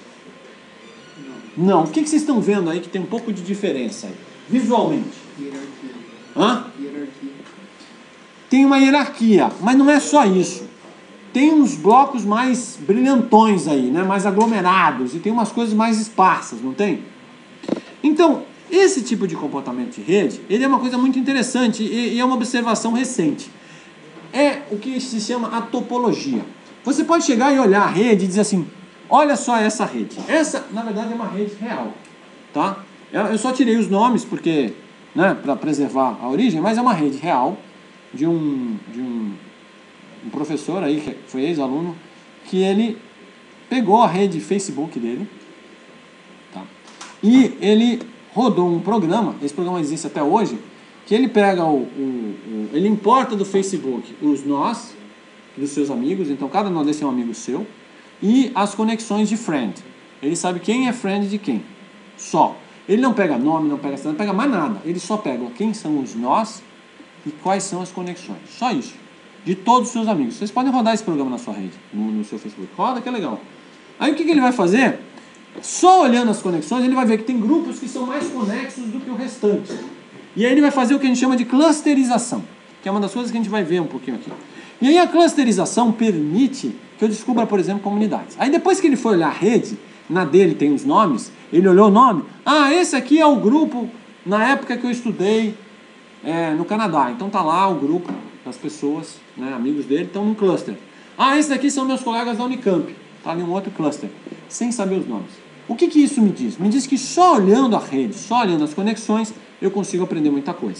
Não. Não. O que, que vocês estão vendo aí que tem um pouco de diferença aí, visualmente? Hierarquia. Hã? Hierarquia. Tem uma hierarquia, mas não é só isso. Tem uns blocos mais brilhantões aí, né? Mais aglomerados, e tem umas coisas mais esparsas, não tem? Então, esse tipo de comportamento de rede, ele é uma coisa muito interessante e, e é uma observação recente. É o que se chama a topologia. Você pode chegar e olhar a rede e dizer assim, olha só essa rede. Essa, na verdade, é uma rede real, tá? Eu só tirei os nomes porque, né, para preservar a origem, mas é uma rede real de um, de um, um professor aí, que foi ex-aluno, que ele pegou a rede Facebook dele, tá? E ele rodou um programa, esse programa existe até hoje, que ele pega o, o, o ele importa do Facebook os nós dos seus amigos, então cada nó desse é um amigo seu, e as conexões de friend. Ele sabe quem é friend de quem, só. Ele não pega nome, não pega não pega mais nada, ele só pega quem são os nós e quais são as conexões, só isso, de todos os seus amigos. Vocês podem rodar esse programa na sua rede, no, no seu Facebook, roda que é legal. Aí o que, que ele vai fazer? Só olhando as conexões, ele vai ver que tem grupos que são mais conexos do que o restante. E aí ele vai fazer o que a gente chama de clusterização, que é uma das coisas que a gente vai ver um pouquinho aqui. E aí a clusterização permite que eu descubra, por exemplo, comunidades. Aí depois que ele foi olhar a rede, na dele tem os nomes, ele olhou o nome, ah, esse aqui é o grupo na época que eu estudei é, no Canadá. Então tá lá o grupo das pessoas, né, amigos dele, estão num cluster. Ah, esses daqui são meus colegas da Unicamp. Está ali um outro cluster, sem saber os nomes. O que, que isso me diz? Me diz que só olhando a rede, só olhando as conexões, eu consigo aprender muita coisa.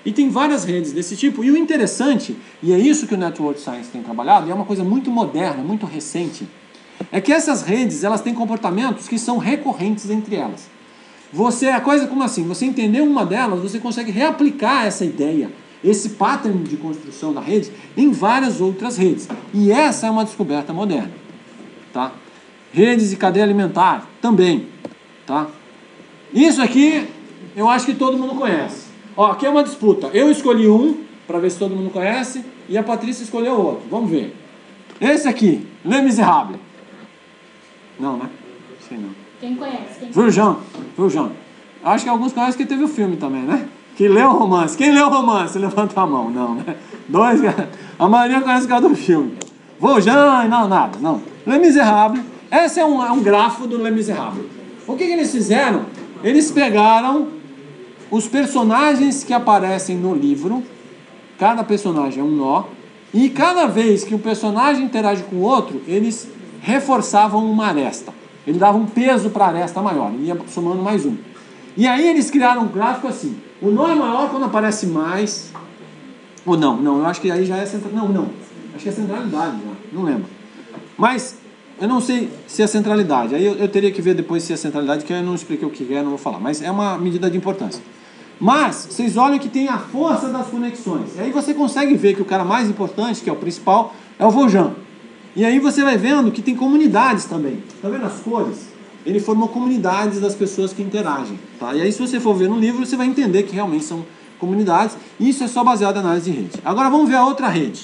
E tem várias redes desse tipo. E o interessante, e é isso que o Network Science tem trabalhado, e é uma coisa muito moderna, muito recente, é que essas redes, elas têm comportamentos que são recorrentes entre elas. Você, a coisa como assim, você entender uma delas, você consegue reaplicar essa ideia, esse pattern de construção da rede, em várias outras redes. E essa é uma descoberta moderna. Tá? Redes de cadeia alimentar, também. Tá? Isso aqui, eu acho que todo mundo conhece. Ó, aqui é uma disputa. Eu escolhi um, para ver se todo mundo conhece, e a Patrícia escolheu outro. Vamos ver. Esse aqui, Les Miserables. Não, né? Sei não. Quem conhece? Quem Virgin. Virgin. Acho que alguns conhecem que teve o filme também, né? Que leu o romance. Quem leu o romance? Levanta a mão. Não, né? Dois. A maioria conhece o cara do filme. Virgin, não, nada. Não. Les Miserables. Esse é um, é um grafo do Les Miserables. O que, que eles fizeram? Eles pegaram os personagens que aparecem no livro. Cada personagem é um nó. E cada vez que um personagem interage com o outro, eles reforçavam uma aresta. Ele dava um peso para a aresta maior, ia somando mais um. E aí eles criaram um gráfico assim. O nó é maior quando aparece mais. Ou não, não, eu acho que aí já é centralidade. Não, não. Acho que é centralidade já, não lembro. Mas eu não sei se é centralidade. Aí eu, eu teria que ver depois se é centralidade, que eu não expliquei o que é, não vou falar. Mas é uma medida de importância. Mas vocês olham que tem a força das conexões. E aí você consegue ver que o cara mais importante, que é o principal, é o Virgin. E aí você vai vendo que tem comunidades também. Tá vendo as cores? Ele formou comunidades das pessoas que interagem. Tá? E aí se você for ver no livro, você vai entender que realmente são comunidades. E isso é só baseado em análise de rede. Agora vamos ver a outra rede.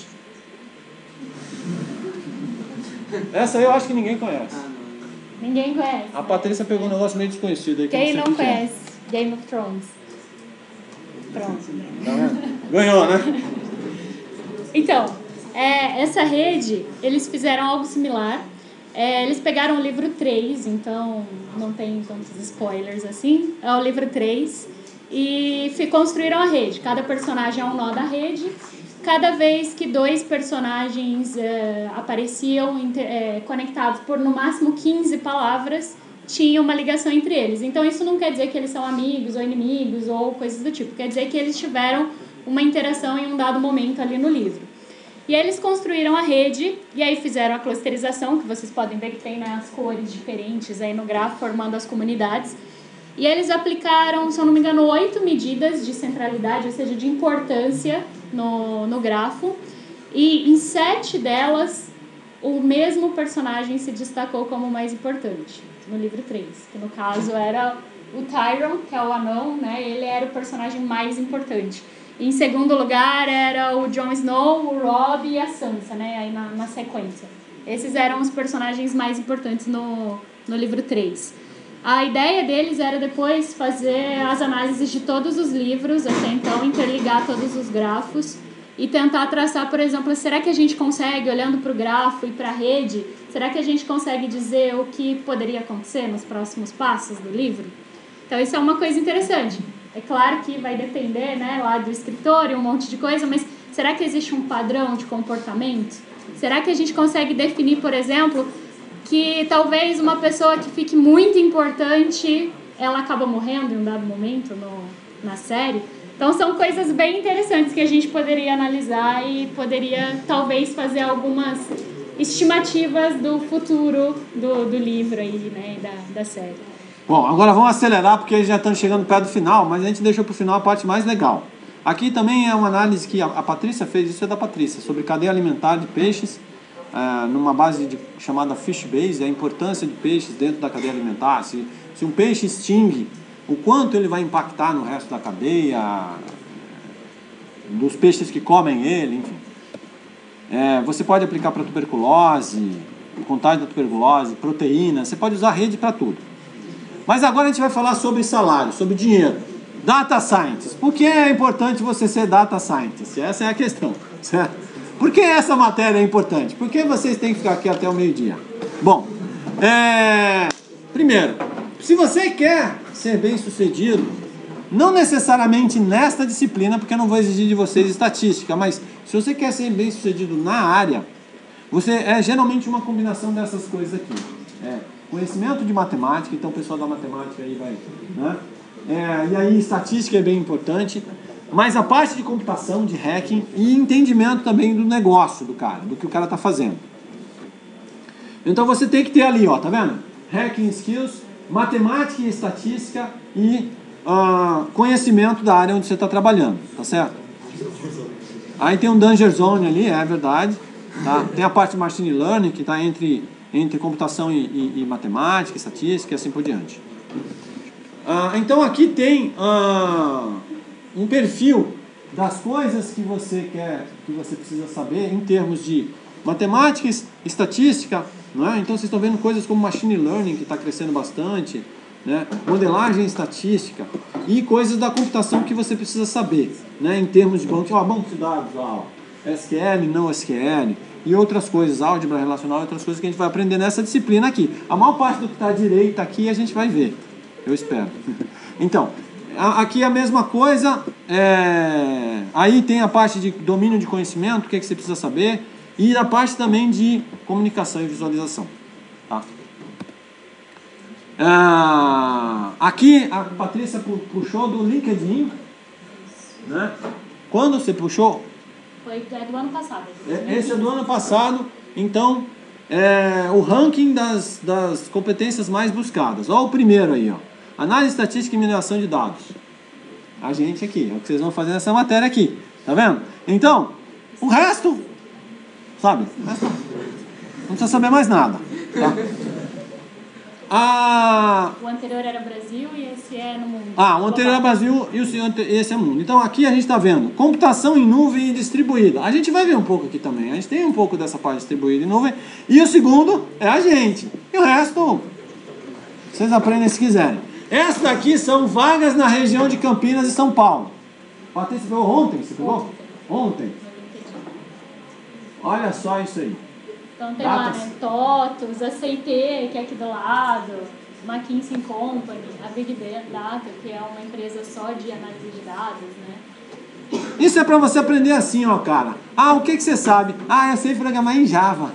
Essa aí eu acho que ninguém conhece. Ninguém conhece. A Patrícia pegou um negócio meio desconhecido aí. Que Quem eu não sei o que é. conhece? Game of Thrones. Pronto. Tá vendo? Ganhou, né? Então, é, essa rede, eles fizeram algo similar. É, eles pegaram o livro três, então não tem tantos spoilers assim. É o livro três. E construíram a rede. Cada personagem é um nó da rede. Cada vez que dois personagens é, apareciam inter, é, conectados por no máximo quinze palavras, tinha uma ligação entre eles. Então isso não quer dizer que eles são amigos ou inimigos ou coisas do tipo. Quer dizer que eles tiveram uma interação em um dado momento ali no livro. E aí eles construíram a rede e aí fizeram a clusterização, que vocês podem ver que tem, né, as cores diferentes aí no gráfico formando as comunidades. E eles aplicaram, se eu não me engano, oito medidas de centralidade, ou seja, de importância no, no grafo. E em sete delas, o mesmo personagem se destacou como o mais importante, no livro três. Que no caso era o Tyrion, que é o anão, né? Ele era o personagem mais importante. Em segundo lugar era o Jon Snow, o Robb e a Sansa, né? Aí na, na sequência. Esses eram os personagens mais importantes no, no livro três. A ideia deles era depois fazer as análises de todos os livros, até então interligar todos os grafos e tentar traçar, por exemplo, será que a gente consegue, olhando para o grafo e para a rede, será que a gente consegue dizer o que poderia acontecer nos próximos passos do livro? Então isso é uma coisa interessante. É claro que vai depender, né, lá do escritor e um monte de coisa, mas será que existe um padrão de comportamento? Será que a gente consegue definir, por exemplo, que talvez uma pessoa que fique muito importante, ela acaba morrendo em um dado momento no, na série? Então são coisas bem interessantes que a gente poderia analisar e poderia talvez fazer algumas estimativas do futuro do, do livro aí, né, da, da série. Bom, agora vamos acelerar porque já estamos chegando perto do final, mas a gente deixou para o final a parte mais legal. Aqui também é uma análise que a, a Patrícia fez, isso é da Patrícia, sobre cadeia alimentar de peixes, é, numa base de, chamada Fish Base, a importância de peixes dentro da cadeia alimentar, se, se um peixe extingue, o quanto ele vai impactar no resto da cadeia, dos peixes que comem ele, enfim. É, você pode aplicar para tuberculose, contágio da tuberculose, proteína, você pode usar a rede para tudo. Mas agora a gente vai falar sobre salário, sobre dinheiro. Data Scientist. Por que é importante você ser Data Scientist? Essa é a questão, certo? Por que essa matéria é importante? Por que vocês têm que ficar aqui até o meio-dia? Bom, é... primeiro, se você quer ser bem-sucedido, não necessariamente nesta disciplina, porque eu não vou exigir de vocês estatística, mas se você quer ser bem-sucedido na área, você é geralmente uma combinação dessas coisas aqui. É, conhecimento de matemática, então o pessoal da matemática aí vai, né? É, e aí estatística é bem importante. mas a parte de computação, de hacking e entendimento também do negócio do cara, do que o cara está fazendo. Então você tem que ter ali, ó, tá vendo? Hacking skills, matemática e estatística e uh, conhecimento da área onde você está trabalhando, tá certo? Aí tem um Danger Zone ali, é verdade. Tá? Tem a parte de Machine Learning, que está entre, entre computação e, e, e matemática, estatística e assim por diante. Uh, então aqui tem uh, um perfil das coisas que você quer, que você precisa saber em termos de matemática, estatística, não é? Então vocês estão vendo coisas como Machine Learning, que está crescendo bastante, né? Modelagem estatística e coisas da computação que você precisa saber, né? Em termos de banco, ó, banco de dados, ó, S Q L, não S Q L e outras coisas, álgebra relacional e outras coisas que a gente vai aprender nessa disciplina aqui. A maior parte do que está à direita aqui a gente vai ver, eu espero. Então, aqui a mesma coisa, é... aí tem a parte de domínio de conhecimento, o que, é que você precisa saber, e a parte também de comunicação e visualização. Tá? Ah, aqui a Patrícia puxou do LinkedIn, né? Quando você puxou? Foi é do ano passado. Esse é do ano passado, então é o ranking das, das competências mais buscadas. Olha o primeiro aí, ó. Análise estatística e mineração de dados. A gente aqui, é o que vocês vão fazer nessa matéria aqui, tá vendo? Então, o resto, sabe? O resto, não precisa saber mais nada, tá? Ah, o anterior era Brasil e esse é no mundo. Ah, o anterior é Brasil e o esse é mundo. Então aqui a gente está vendo computação em nuvem e distribuída. A gente vai ver um pouco aqui também. A gente tem um pouco dessa parte distribuída em nuvem. E o segundo é a gente. E o resto, vocês aprendem se quiserem. Essas daqui são vagas na região de Campinas e São Paulo. Patrícia pegou ontem? Você pegou? Ontem. Olha só isso aí. Então tem lá, né, TOTUS, a C I T, que é aqui do lado, McKinsey Company, a Big Data, que é uma empresa só de análise de dados, né? Isso é para você aprender assim, ó, cara. Ah, o que, que você sabe? Ah, eu sei programar em Java.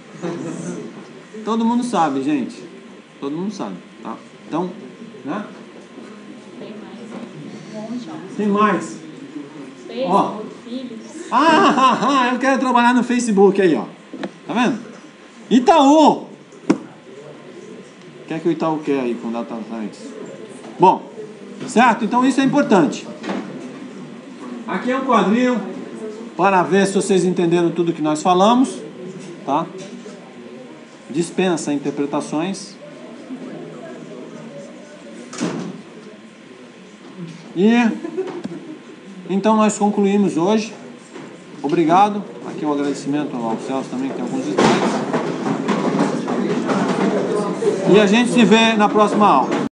Todo mundo sabe, gente. Todo mundo sabe, tá? Então, né? Tem mais, um monte, ó. Tem mais. Facebook, Philips. Ah, ah, ah, eu quero trabalhar no Facebook aí, ó. Tá vendo? Itaú! O que é que o Itaú quer aí com Data Science? Bom, certo? Então isso é importante. Aqui é um quadrinho para ver se vocês entenderam tudo que nós falamos, tá? Dispensa interpretações. E então nós concluímos hoje. Obrigado. Aqui o agradecimento ao Celso também, que tem alguns slides. E a gente se vê na próxima aula.